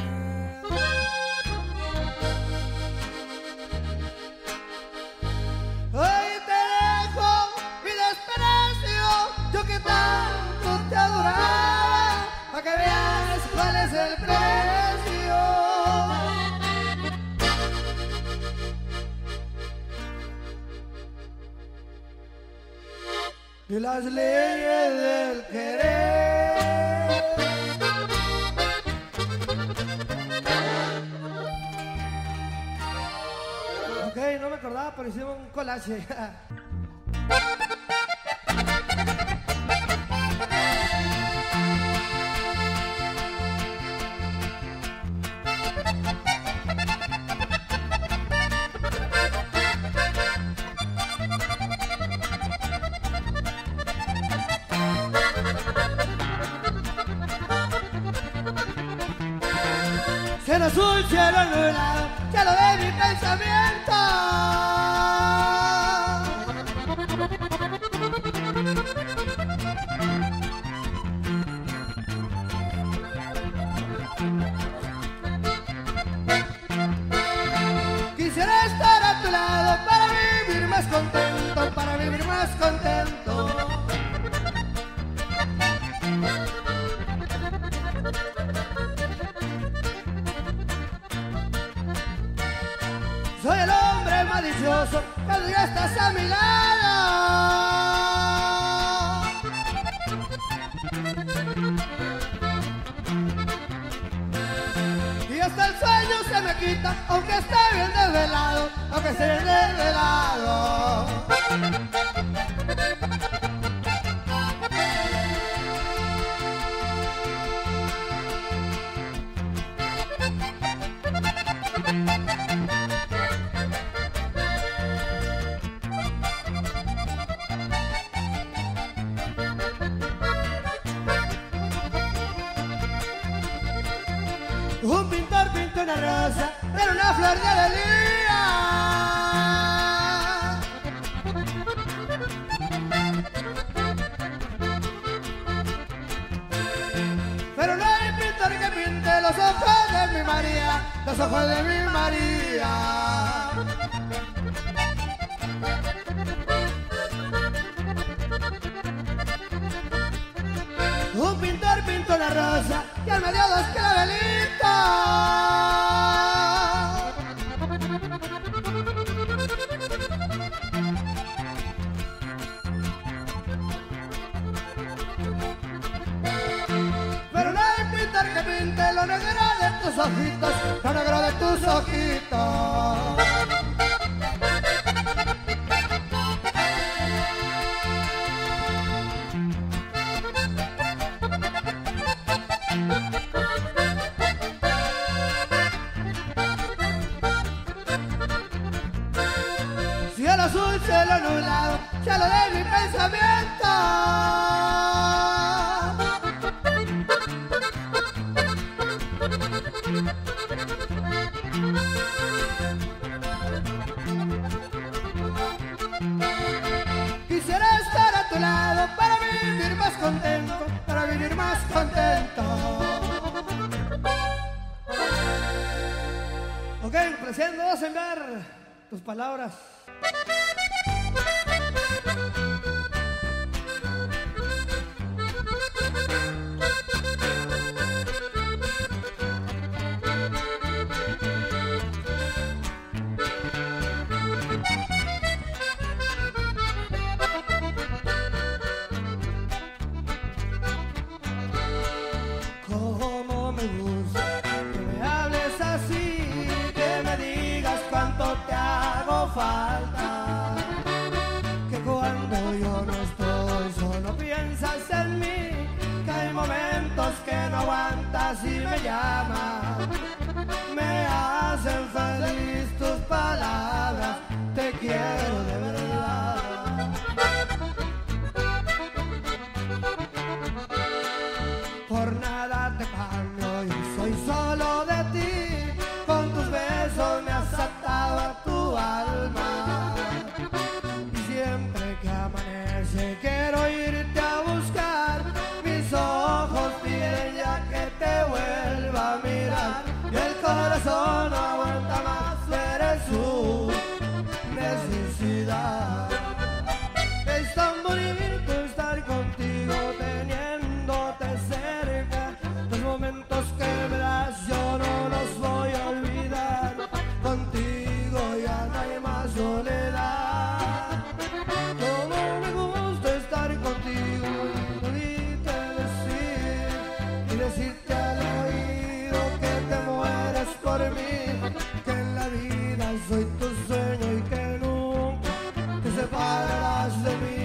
Hoy te dejo mi desprecio, yo que tanto te adoraba, para que veas cuál es el precio de las leyes del querer. Ok, no me acordaba, pero hicimos un collage. Cielo azul, cielo nublado, cielo de mi pensamiento. Quisiera estar a tu lado para vivir más contento, para vivir más contento. Soy el hombre malicioso cuando ya estás a mi lado. Y hasta el sueño se me quita, aunque esté bien desvelado, aunque esté bien desvelado. Un pintor pintó una rosa, era una flor de alegría. Pero no hay pintor que pinte los ojos de mi María, los ojos de mi María. Un pintor pintó una rosa y al medio dos clavelitos. Pero no hay pintor que pinte lo negro de tus ojitos, lo negro de tus ojitos. Cielo cielo azul, cielo nublado, cielo de mi pensamiento. Quisiera estar a tu lado para vivir más contento, para vivir más contento. Ok, complaciendo, vas a enviar tus palabras. Cómo me gusta que me hables así, que me digas cuánto te hago falta, que cuando yo no estoy solo piensas en mí, que hay momentos que no aguantas y me llamas, me hacen feliz tus palabras, te quiero de verdad. Por nada te cambio, yo soy solo de ti, con tus besos me has atado a tu alma, y siempre que amanece quiero irte a buscar, mis ojos piden ya que te vuelva a mirar, y el corazón no aguanta más, eres su necesidad. Es tan bonito estar contigo, teniéndote cerca, los momentos que me das yo no los voy a olvidar, contigo ya no hay más soledad. Como me gusta estar contigo y oírte decir, y decirte al oído que te mueres por mí, que en la vida soy tu sueño y que nunca te separarás de mí.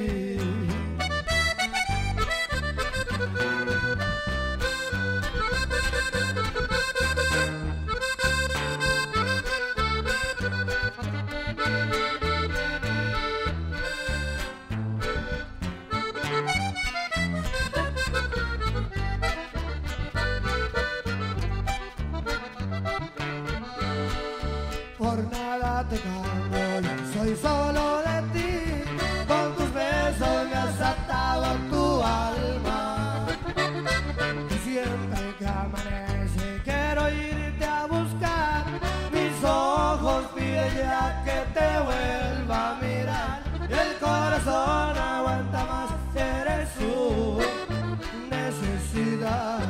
Por nada te cambio, yo soy solo de ti, con tus besos me has atado a tu alma, y siempre que amanece quiero irte a buscar, mis ojos piden ya que te vuelva a mirar, y el corazón no aguanta más, eres su necesidad.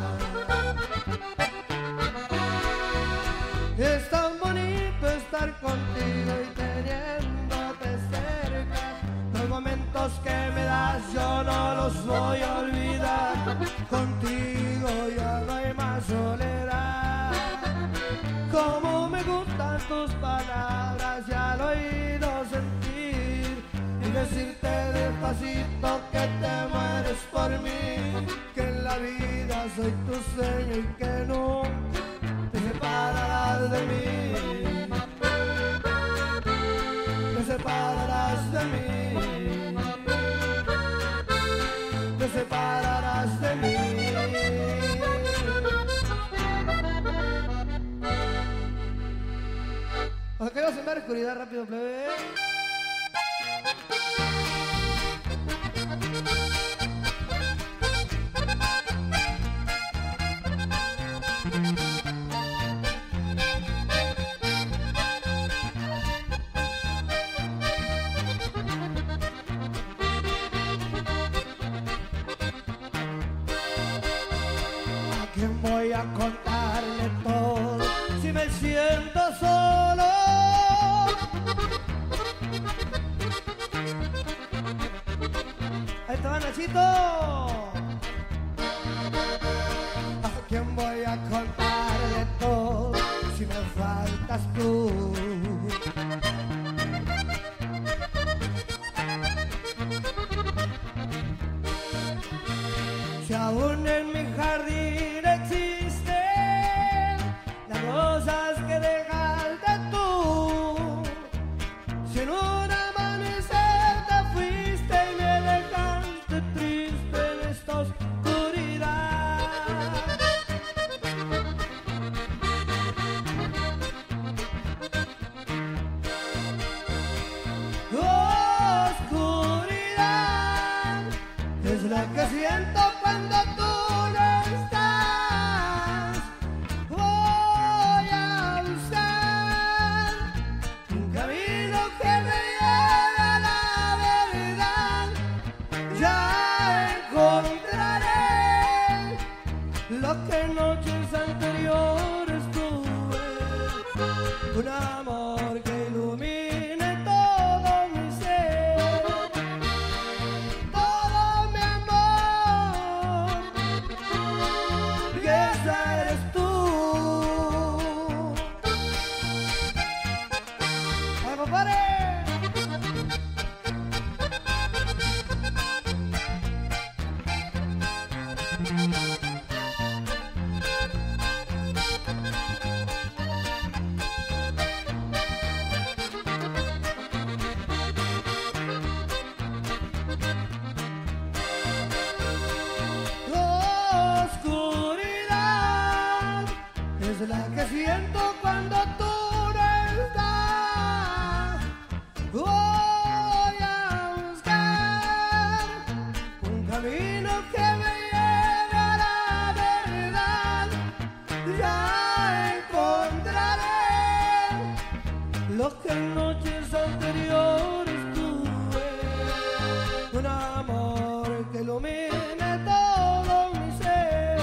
Es tan bonito estar contigo y teniéndote cerca, los momentos que me das yo no los voy a olvidar, contigo ya no hay más soledad. Como me gustan tus palabras y al oído sentir, y decirte despacito que te mueres por mí, que en la vida soy tu sueño y que nunca te separarás de mí, te separarás de mí, te separarás de mí. Ok, vamos a ver oscuridad rápido, plebe. ¿A quién voy a contarle todo si me siento solo? Ahí está, Nachito. ¿A quién voy a contarle todo si me faltas tú? Si aún en mi jardín existen las rosas que dejaste tú, si en una que en noches anteriores tuve un amor que ilumine todo mi ser, todo mi amor, y esa eres tú. ¡Ay, compadre! La que siento cuando tú no estás. Voy a buscar un camino que me lleve a la verdad. Ya encontraré lo que en noches anteriores tuve, un amor que ilumine todo mi ser.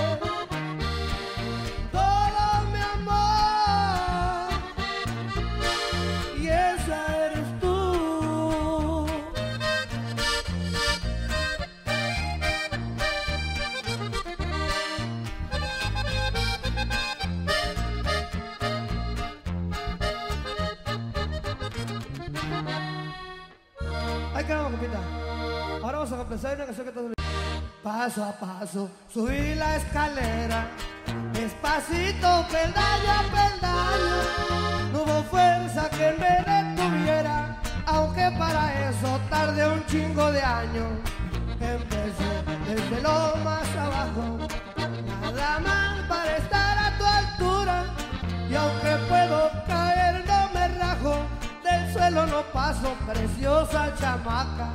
Ahí quedamos, compita. Ahora vamos a comenzar una canción que te... Paso a paso subí la escalera, despacito, peldaño a peldaño. No hubo fuerza que me detuviera, aunque para eso tardé un chingo de años. Empecé desde lo más abajo, nada más para estar a tu altura. Y aunque puedo caer, no me rajo, del suelo no paso, preciosa chamaca.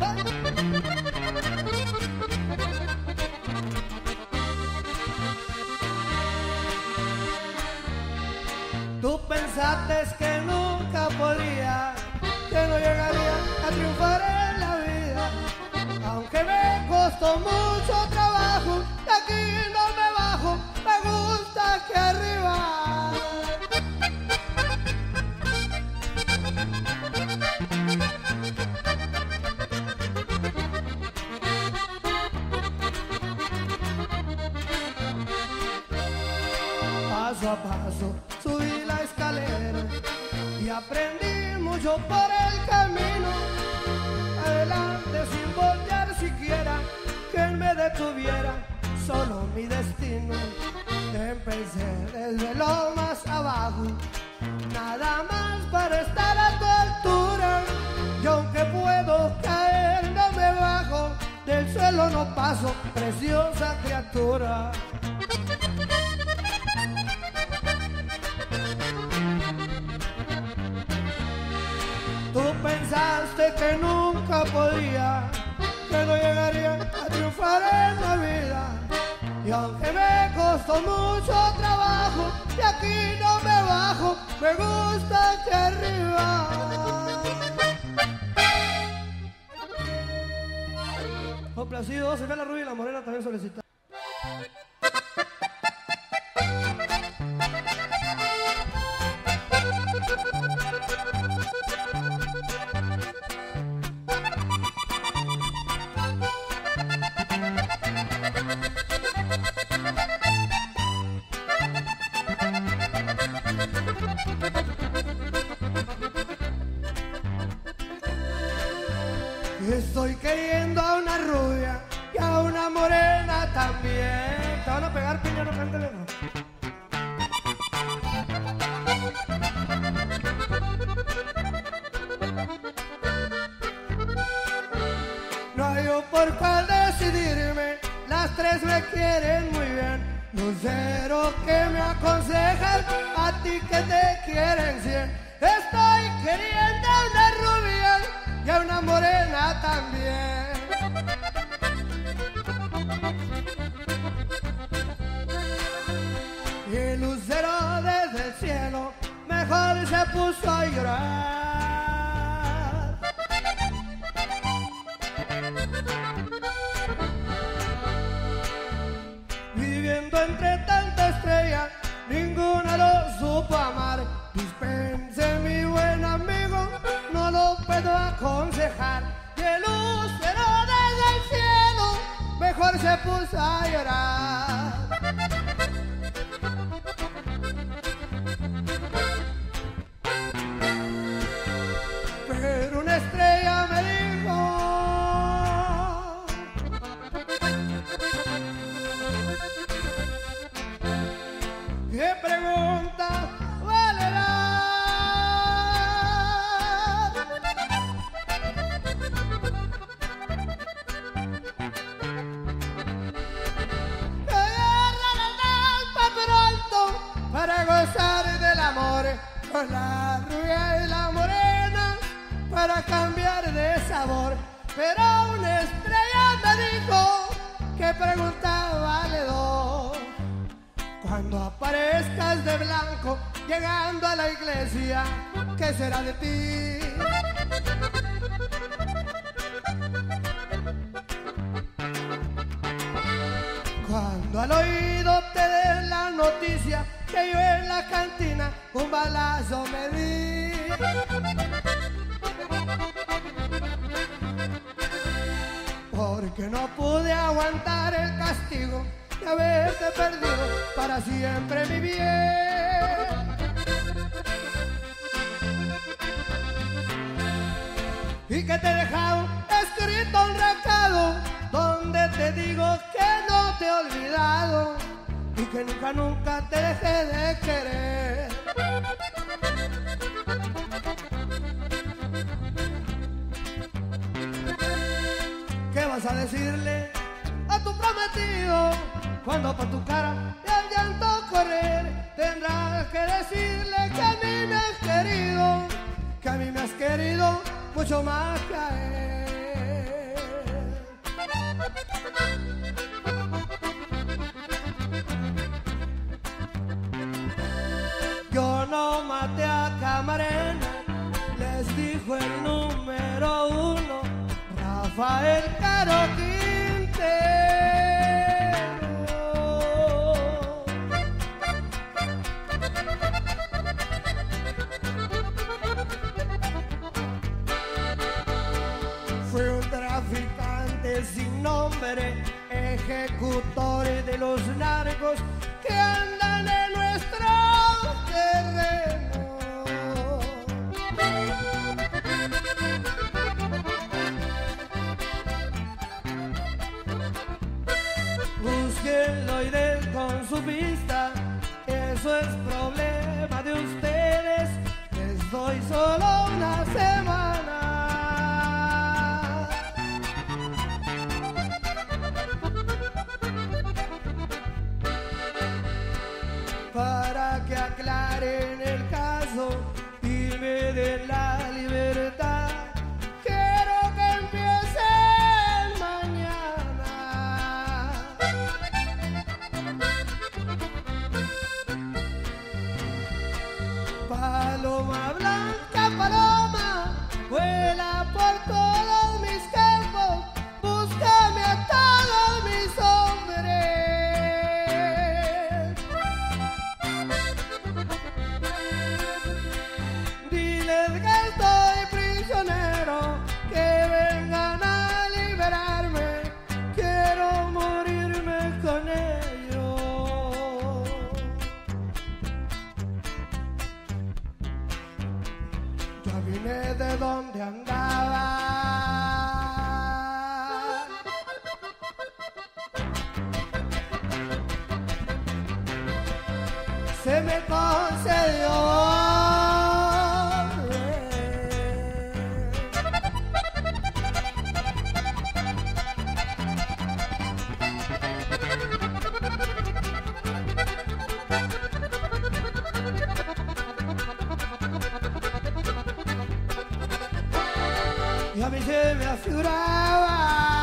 Tú pensaste que nunca podía, que no llegaría a triunfar en la vida, aunque me costó mucho trabajo, de aquí no me bajo, me gusta que arriba. Paso a paso subí la escalera y aprendí mucho por el camino. Adelante sin voltear siquiera, que me detuviera solo mi destino. Empecé desde lo más abajo, nada más para estar a tu altura. Y aunque puedo caer, no me bajo, del suelo no paso, preciosa criatura. Tú pensaste que nunca podía, que no llegaría a triunfar en la vida. Y aunque me costó mucho trabajo, de aquí no me bajo, me gusta que arriba. Complacido, se ve la rubia y la morena también solicitada. Estoy queriendo a una rubia y a una morena también. Te van a pegar piña, no cántale, no. No hay yo por cuál decidirme, las tres me quieren muy bien. Lucero que me aconsejan, a ti que te quieren cien. Estoy queriendo a una rubia y a una morena también. Y el lucero desde el cielo mejor se puso a llorar. Viviendo entre tantos puso a llorar. Pero una estrella me dijo ¿qué pregunta vale la? Para gozar del amor con la rubia y la morena, para cambiar de sabor. Pero una estrella me dijo que pregunta vale dos. Cuando aparezcas de blanco llegando a la iglesia, ¿qué será de ti? Cuando al oído te den la noticia que yo en la cantina un balazo me di. Porque no pude aguantar el castigo de haberte perdido para siempre mi bien. Y que te he dejado escrito un recado donde te digo que no te he olvidado y que nunca, nunca te dejé de querer. ¿Qué vas a decirle a tu prometido cuando por tu cara el llanto correr? Tendrás que decirle que a mí me has querido, que a mí me has querido mucho más que a él. Yo no maté a Camarena, les dijo el número uno, Rafael Caro Quintero. Fue un traficante sin nombre, ejecutor de los narcos que andan en nuestro terreno. Búsquenlo y den con su vista, eso es problema de ustedes, les doy solo una semana. Para que aclaren el caso y me den la libertad. Quiero que empiecen mañana. Paloma blanca, paloma, vuela por todos mis campos, búscame a todos mis hombres. Diles que estoy prisionero, que vengan a liberarme, quiero morirme con ellos. Ya vine de donde andaba, se me concedió. Y a mí se me afiguraba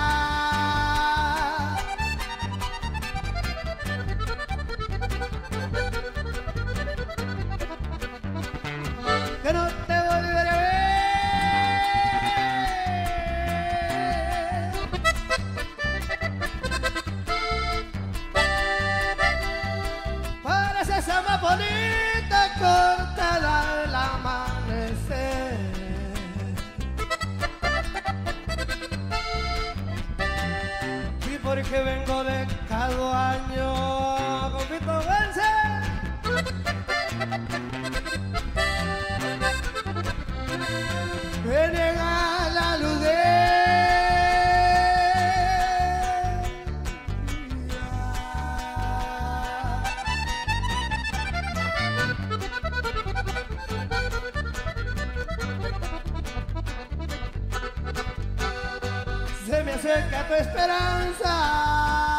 que no te volveré a ver. Parece ser más bonita cortada el amanecer. ¿Por que vengo de cada año, compito, vence. Me niega la luz de se me acerca tu esperanza.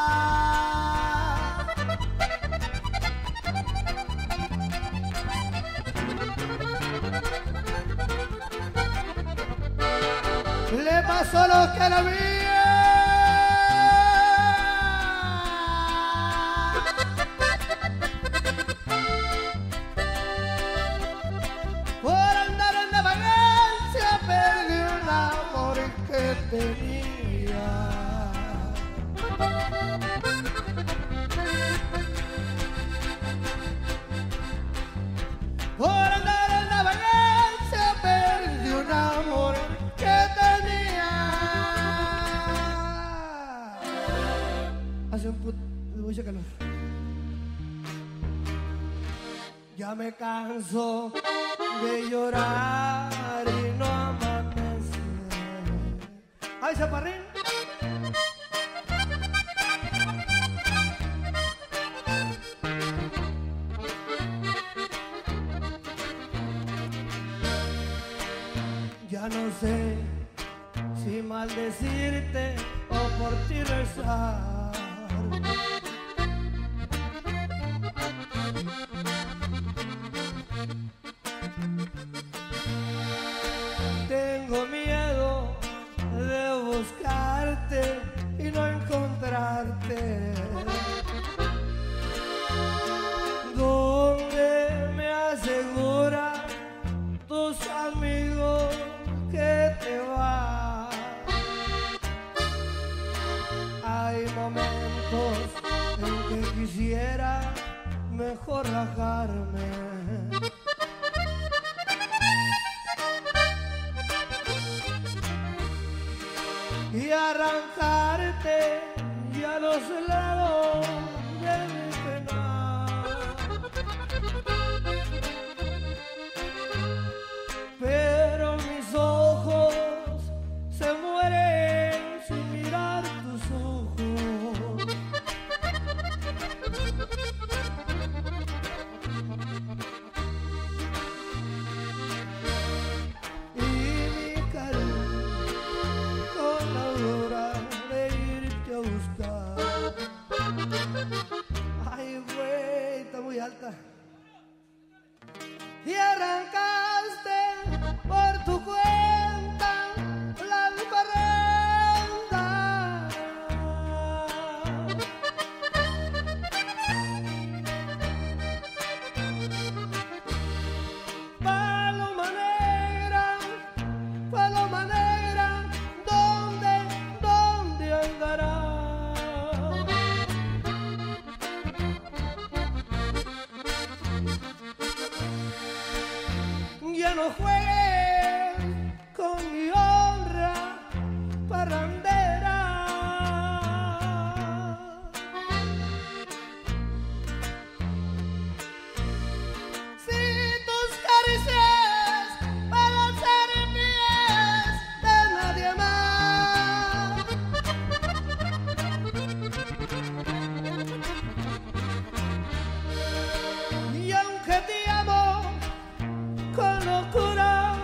Le pasó lo que la vi. Por andar en la vagancia perdí un amor que tenía. Por andar en la vagancia perdí un amor que tenía. Hace un puto mucho calor. Ya me canso de llorar y no amanecer. ¡Ay, chaparrín! Ya no sé si maldecirte o por ti rezar. Tengo miedo de buscarte y no encontrarte. ¿Dónde me asegura tus amigos que te vas? Hay momentos en que quisiera mejor rajarme y arrancarte y a los lados de mi pena. Pero mis ojos se mueren sin mirar tus ojos. Y mi cariño con la aurora de irte a buscar. Ay, güey, está muy alta. Y arrancaste por tu cuenta la parranda. Paloma negra, paloma negra, ¿dónde, dónde andará? Ya no juegues con mi honra parrandera. Si tus caricias para ser mías de nadie más. Y aunque te amo con locura,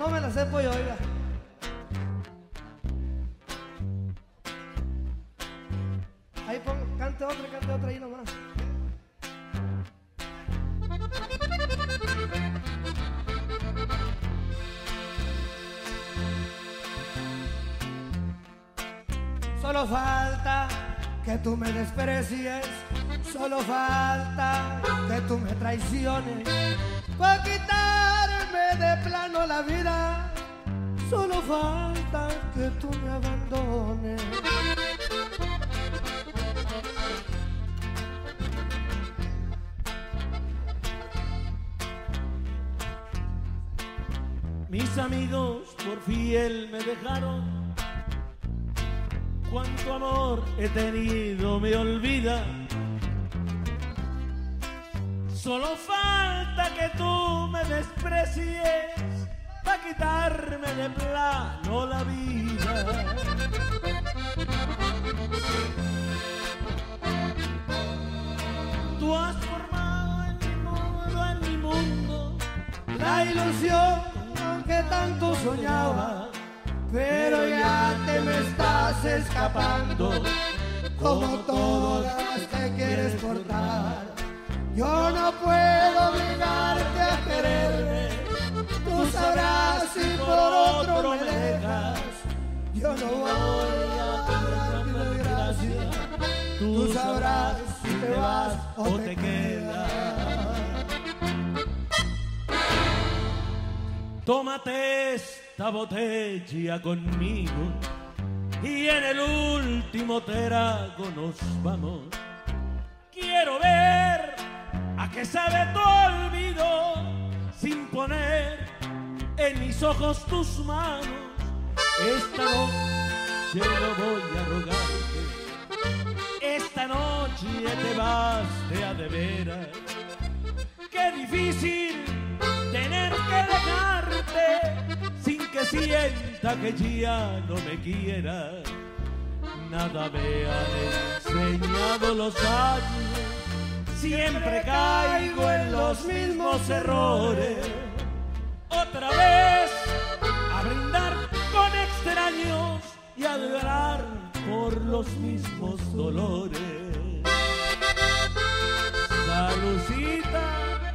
No me la sé, pues, oiga. Ahí pongo, cante otra, cante otra ahí nomás. Solo falta que tú me desprecies, solo falta que tú me traiciones, para quitarme de plano la vida, solo falta que tú me abandones. Mis amigos por fiel me dejaron, cuánto amor he tenido me olvida. Solo falta que tú me desprecies para quitarme de plano la vida. Tú has formado en mi mundo, en mi mundo, La ilusión que tanto soñaba, pero ya te me estás escapando, como todas te quieres portar. Yo no puedo obligarte a quererme, tú sabrás si por otro me dejas. Yo no voy a darte gracias, tú sabrás si te vas o te quedas. Tómate esta botella conmigo y en el último trago nos vamos. Quiero ver a qué sabe tu olvido sin poner en mis ojos tus manos. Esta noche no voy a rogarte, esta noche te vas de a de veras. Qué difícil tener que dejarte sin que sienta que ya no me quiera. Nada me han enseñado los años, siempre caigo en los mismos errores. Otra vez a brindar con extraños y a llorar por los mismos dolores. Salucita.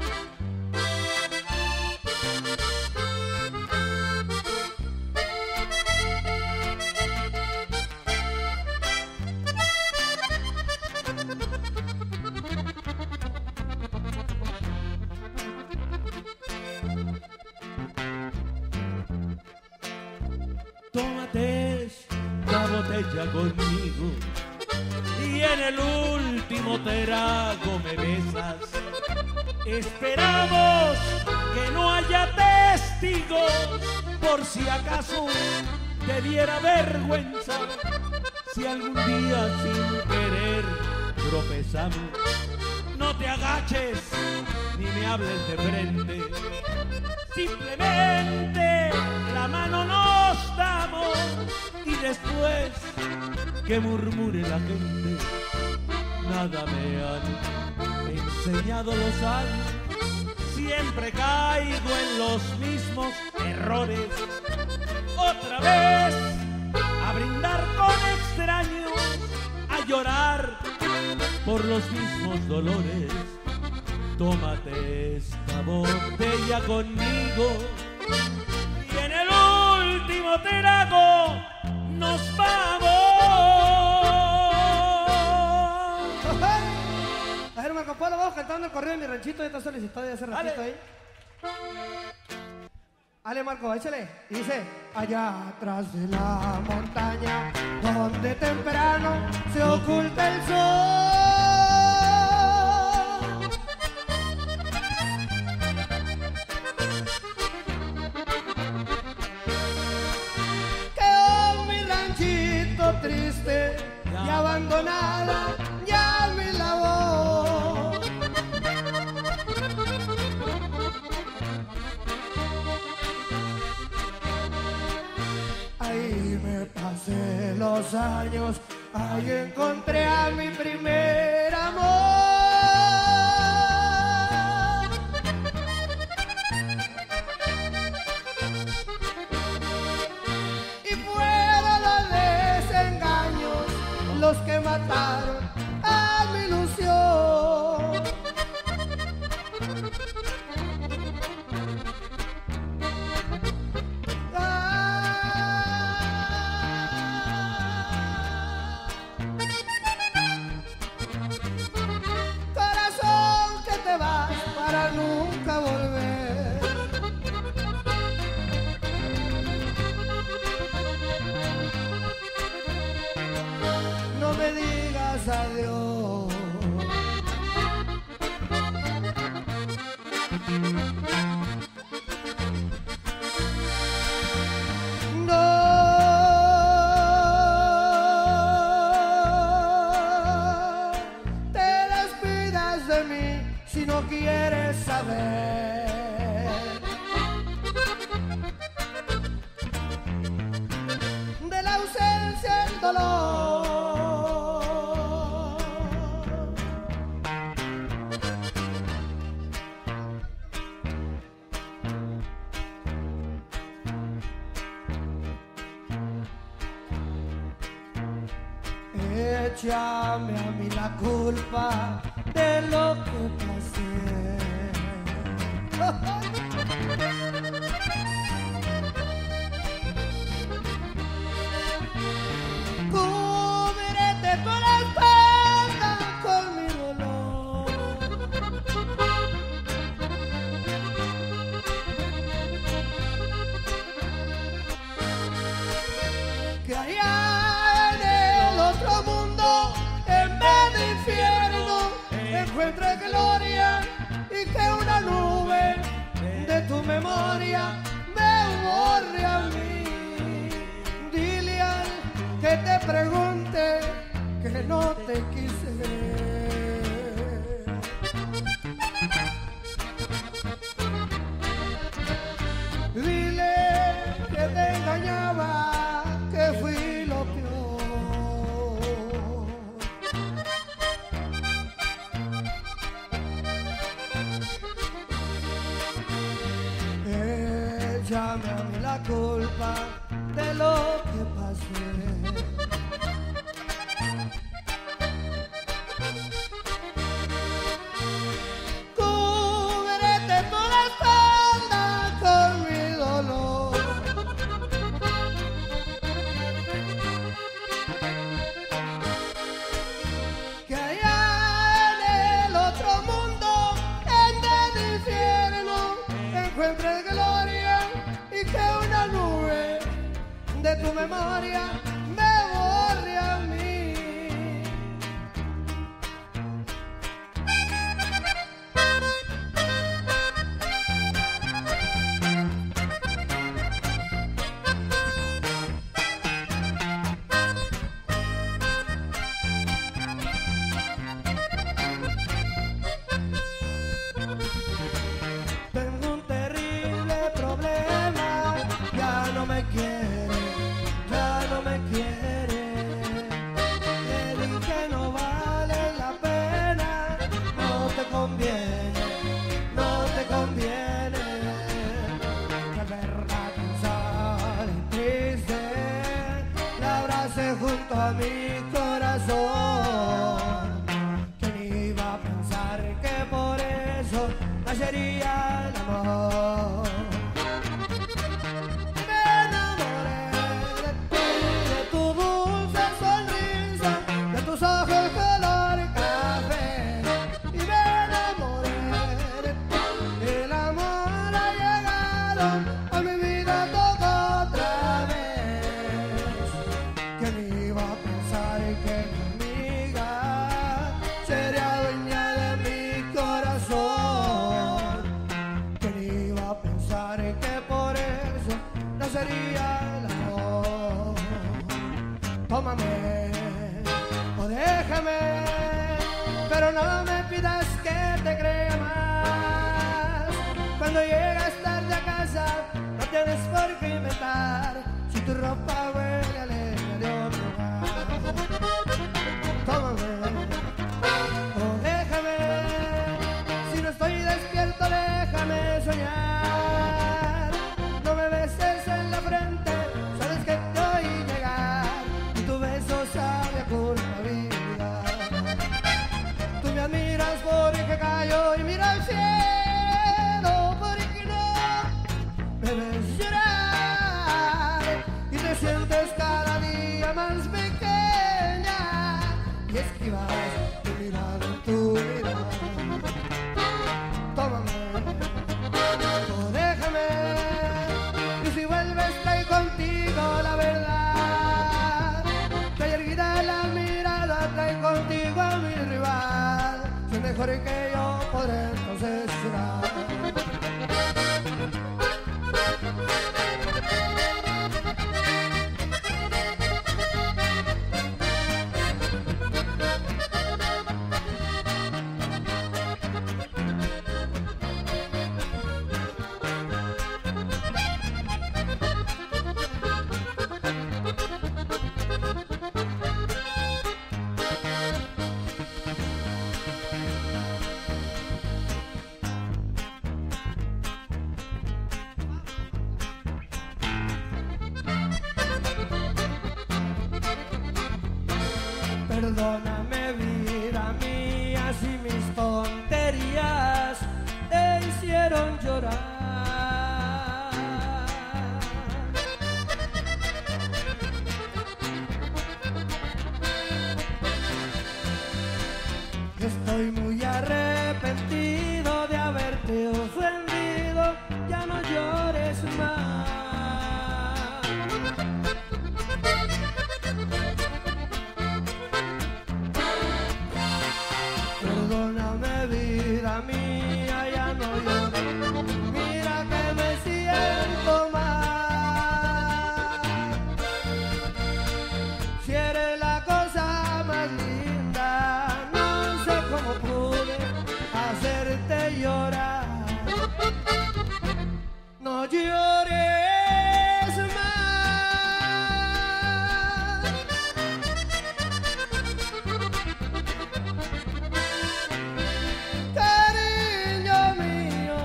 Tómate esta botella conmigo y en el último trago me besas. Esperamos que no haya testigos por si acaso te diera vergüenza. Si algún día sin querer tropezamos, no te agaches ni me hables de frente. Simplemente la mano nos damos y después que murmure la gente. Nada me han enseñado los años, siempre caigo en los mismos errores. Otra vez a brindar con extraños, a llorar por los mismos dolores. Tómate esta botella conmigo y en el último trago nos vamos. A ver, Marco Polo, vamos cantando el corrido de mi ranchito, ya está solicitado de hace ratito ahí. Ale, Marco, échale. Y dice, allá atrás de la montaña, donde temprano se oculta el sol, triste y abandonada ya mi labor. Ahí me pasé los años, ahí encontré a mi primer amor. dolor. Échame a mí la culpa de lo que pasé. Cúbrete tu la espalda con mi dolor. Que allá en el otro mundo, en vez de infierno, encuentre gloria y que una nube de tu memoria me borre a mí. Dile al que te pregunte que no te quise ver. Dile que te engañaba, que fui lo peor. Échame a mí la culpa de lo que pasé. Cúbrete tu la espalda con mi dolor. Que allá en el otro mundo, en el infierno, encuentres gloria y que una nube de tu memoria me borre a mí. Tengo un terrible problema, ya no me quiere, ya no me quiere. Le dije no vale la pena, no te conviene, no te conviene. Que verla cansada y triste, la abracé junto a mi corazón. ¿Quién iba a pensar que por eso nacería el amor? Me enamoré de ti, de tu dulce sonrisa, de tus ojos color café. Y me enamoré de ti, el amor ha llegado a mi vida toda otra vez. ¿Quién iba a pensar que mi amiga sería dueña de mi corazón? ¿Quién iba a pensar que por eso nacería el amor? Tómame o déjame, pero no me pidas que te crea más. Cuando llegas tarde a casa, no tienes por qué inventar si tu ropa huele a leña de otro hogar. Tómame o déjame, si no estoy despierto, déjame soñar. No me beses en la frente, sabes que te oí llegar y tu beso sabe a culpabilidad. Tú me admiras porque callo y miro al cielo, porque no me ves llorar y te sientes cada día más pequeña y esquivas tu mirada, tu mirada. Tómame Perdóname, vida mía, si mis tonterías te hicieron llorar. Estoy muy arrepentido de haberte ofendido, ya no llores más. Perdóname, vida mía, ya no llores, mira que me siento mal. Si eres la cosa más linda, no sé cómo pude hacerte llorar. No llores más. Cariño mío,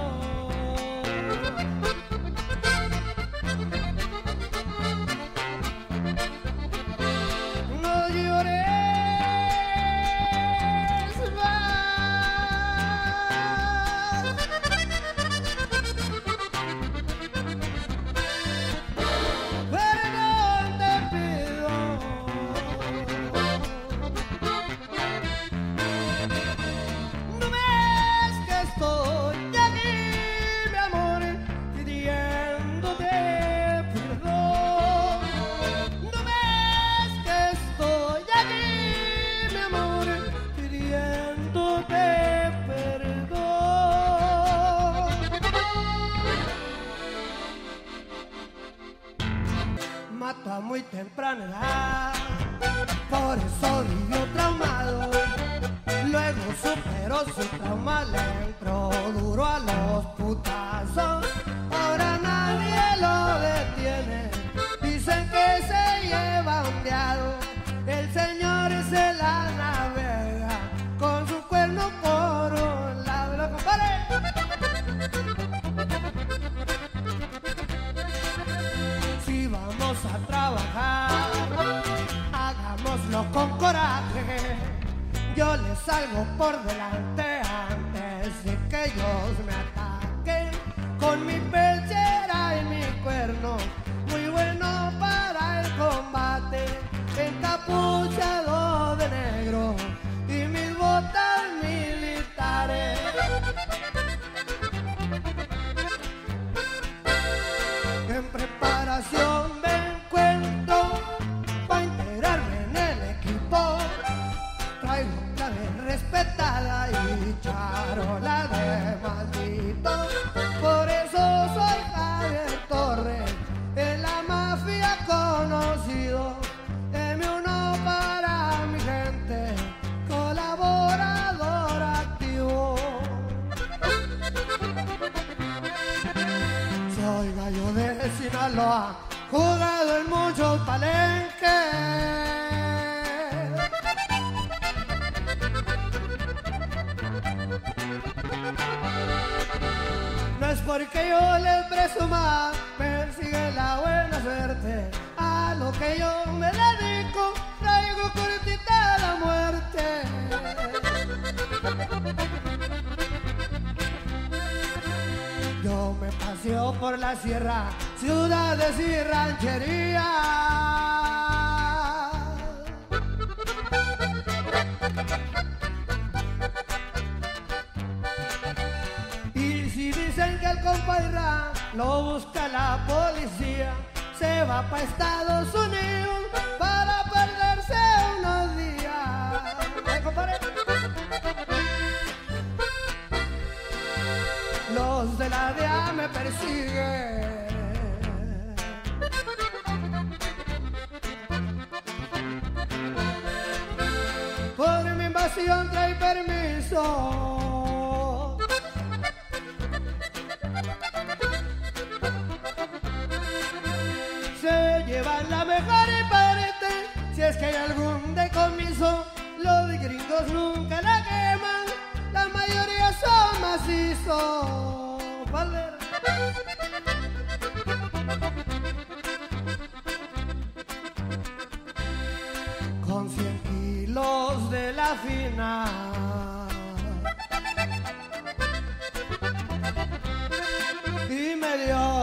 no llores más. Perdón te pido. No ves que estoy aquí, mi amor, pidiéndote perdón. No ves que estoy aquí, mi amor, pidiéndote perdón. Mata muy temprana edad, por eso vivió traumado. Luego superó su trauma, le entró duro a los putazos. Ahora nadie lo detiene, dicen que se lleva ondeado. El señor se la navega con su cuerno por un lado. ¿Lo compare? Si vamos a trabajar, hagámoslo con coraje. Yo les salgo por delante antes de que ellos me ataquen. Con mi pechera y mi cuerno, muy bueno para el combate. Encapuchado de negro y mis botas militares. En preparación me encuentro para integrarme en el equipo. Traigo clave respetada y charola de maldito. Por eso soy Javier Torres, en la mafia conocido. Deme uno para mi gente, colaborador activo. Soy gallo de Sinaloa, jugado en muchos palenques. No es porque yo les presuma, persigue la buena suerte. A lo que yo me dedico, traigo cortita la muerte. Yo me paseo por la sierra, ciudades y rancherías. Y si dicen que el compadre lo busca la policía, se va para Estados Unidos para perderse unos días. ¿Eh, compadre? Los de la D E A me persiguen. Por mi invasión trae permiso. Se llevan la mejor parte, si es que hay algún decomiso. Los gringos nunca la queman, la mayoría son macizos. Valder. Con cien kilos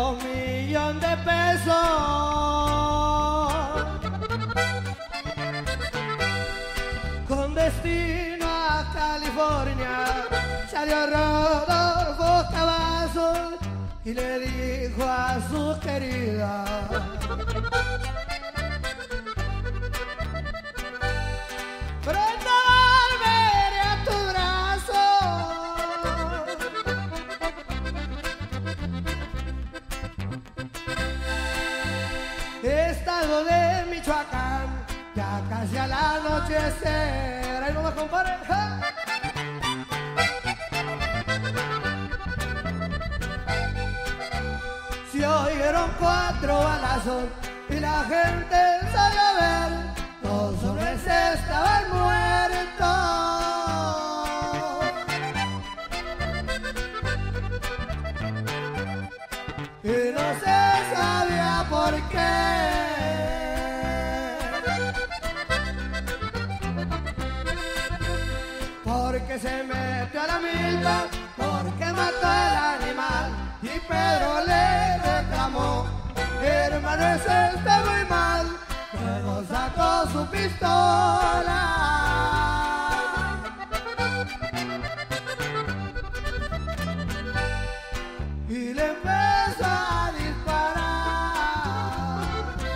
un millón de pesos. Con destino a California salió Rodolfo Cavazos y le dijo a su querida: pronto volveré a tu brazo. Estado de Michoacán, ya casi al anochecer. Ahí nomás, compadre. ¡Ja! Se oyeron cuatro balazos y la gente salió a ver. Los hombres estaban muertos y no se sabía por qué. Porque se metió a la milpa, porque mató al animal. Y Pedro le reclamó: hermano, eso está muy mal. Luego sacó su pistola y le empezó a disparar.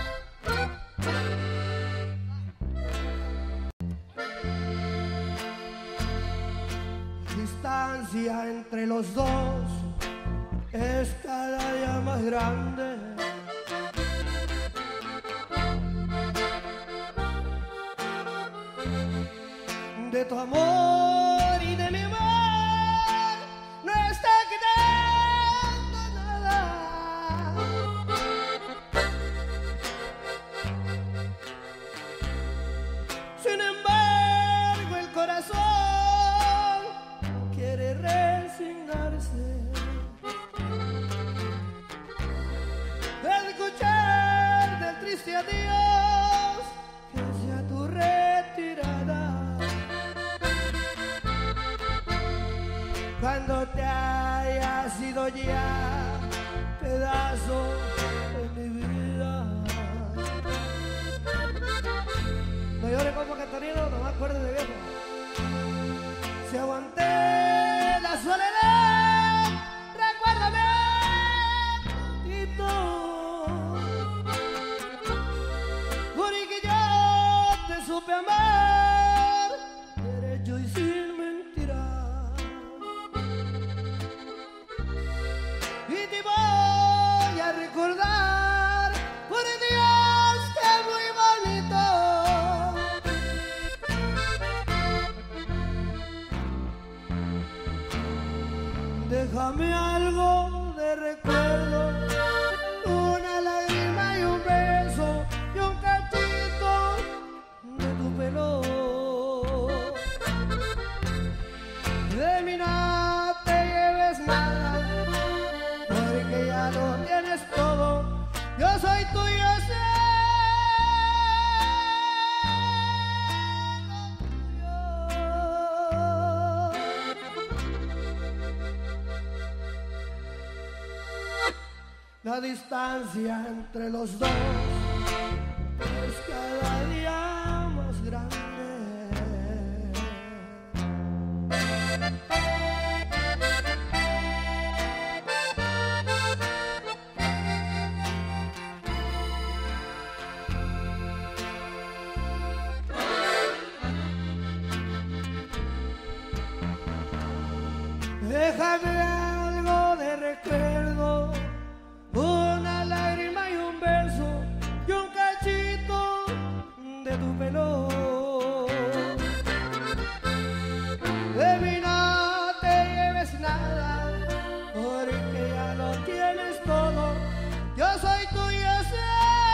Distancia entre los dos es cada día más grande. De tu amor y de mi amor no está quedando nada. Sin embargo, el corazón no quiere resignarse. Escuchar del triste adiós que sea tu retirada. Cuando te haya sido ya pedazo de mi vida. No llores, como Catarino, no me acuerdo de viejo. Si aguanté la soledad, recuérdame poquito, porque yo te supe amar derecho y sin mentira. Y te voy a recordar, por Dios, que muy bonito. Déjame algo de recuerdo, una lágrima y un beso y un cachito de tu pelo. De mí no te lleves nada, porque ya lo tienes todo. Yo soy tuyo, sé la distancia entre los dos es cada día más grande. Déjame algo de recuerdo, una lágrima y un beso y un cachito de tu pelo. De mí no te lleves nada, porque ya lo tienes todo. Yo soy tuyo, sé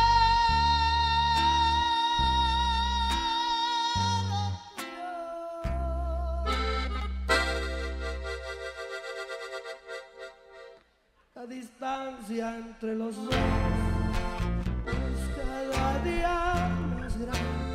la distancia entre los dos es cada día más grande.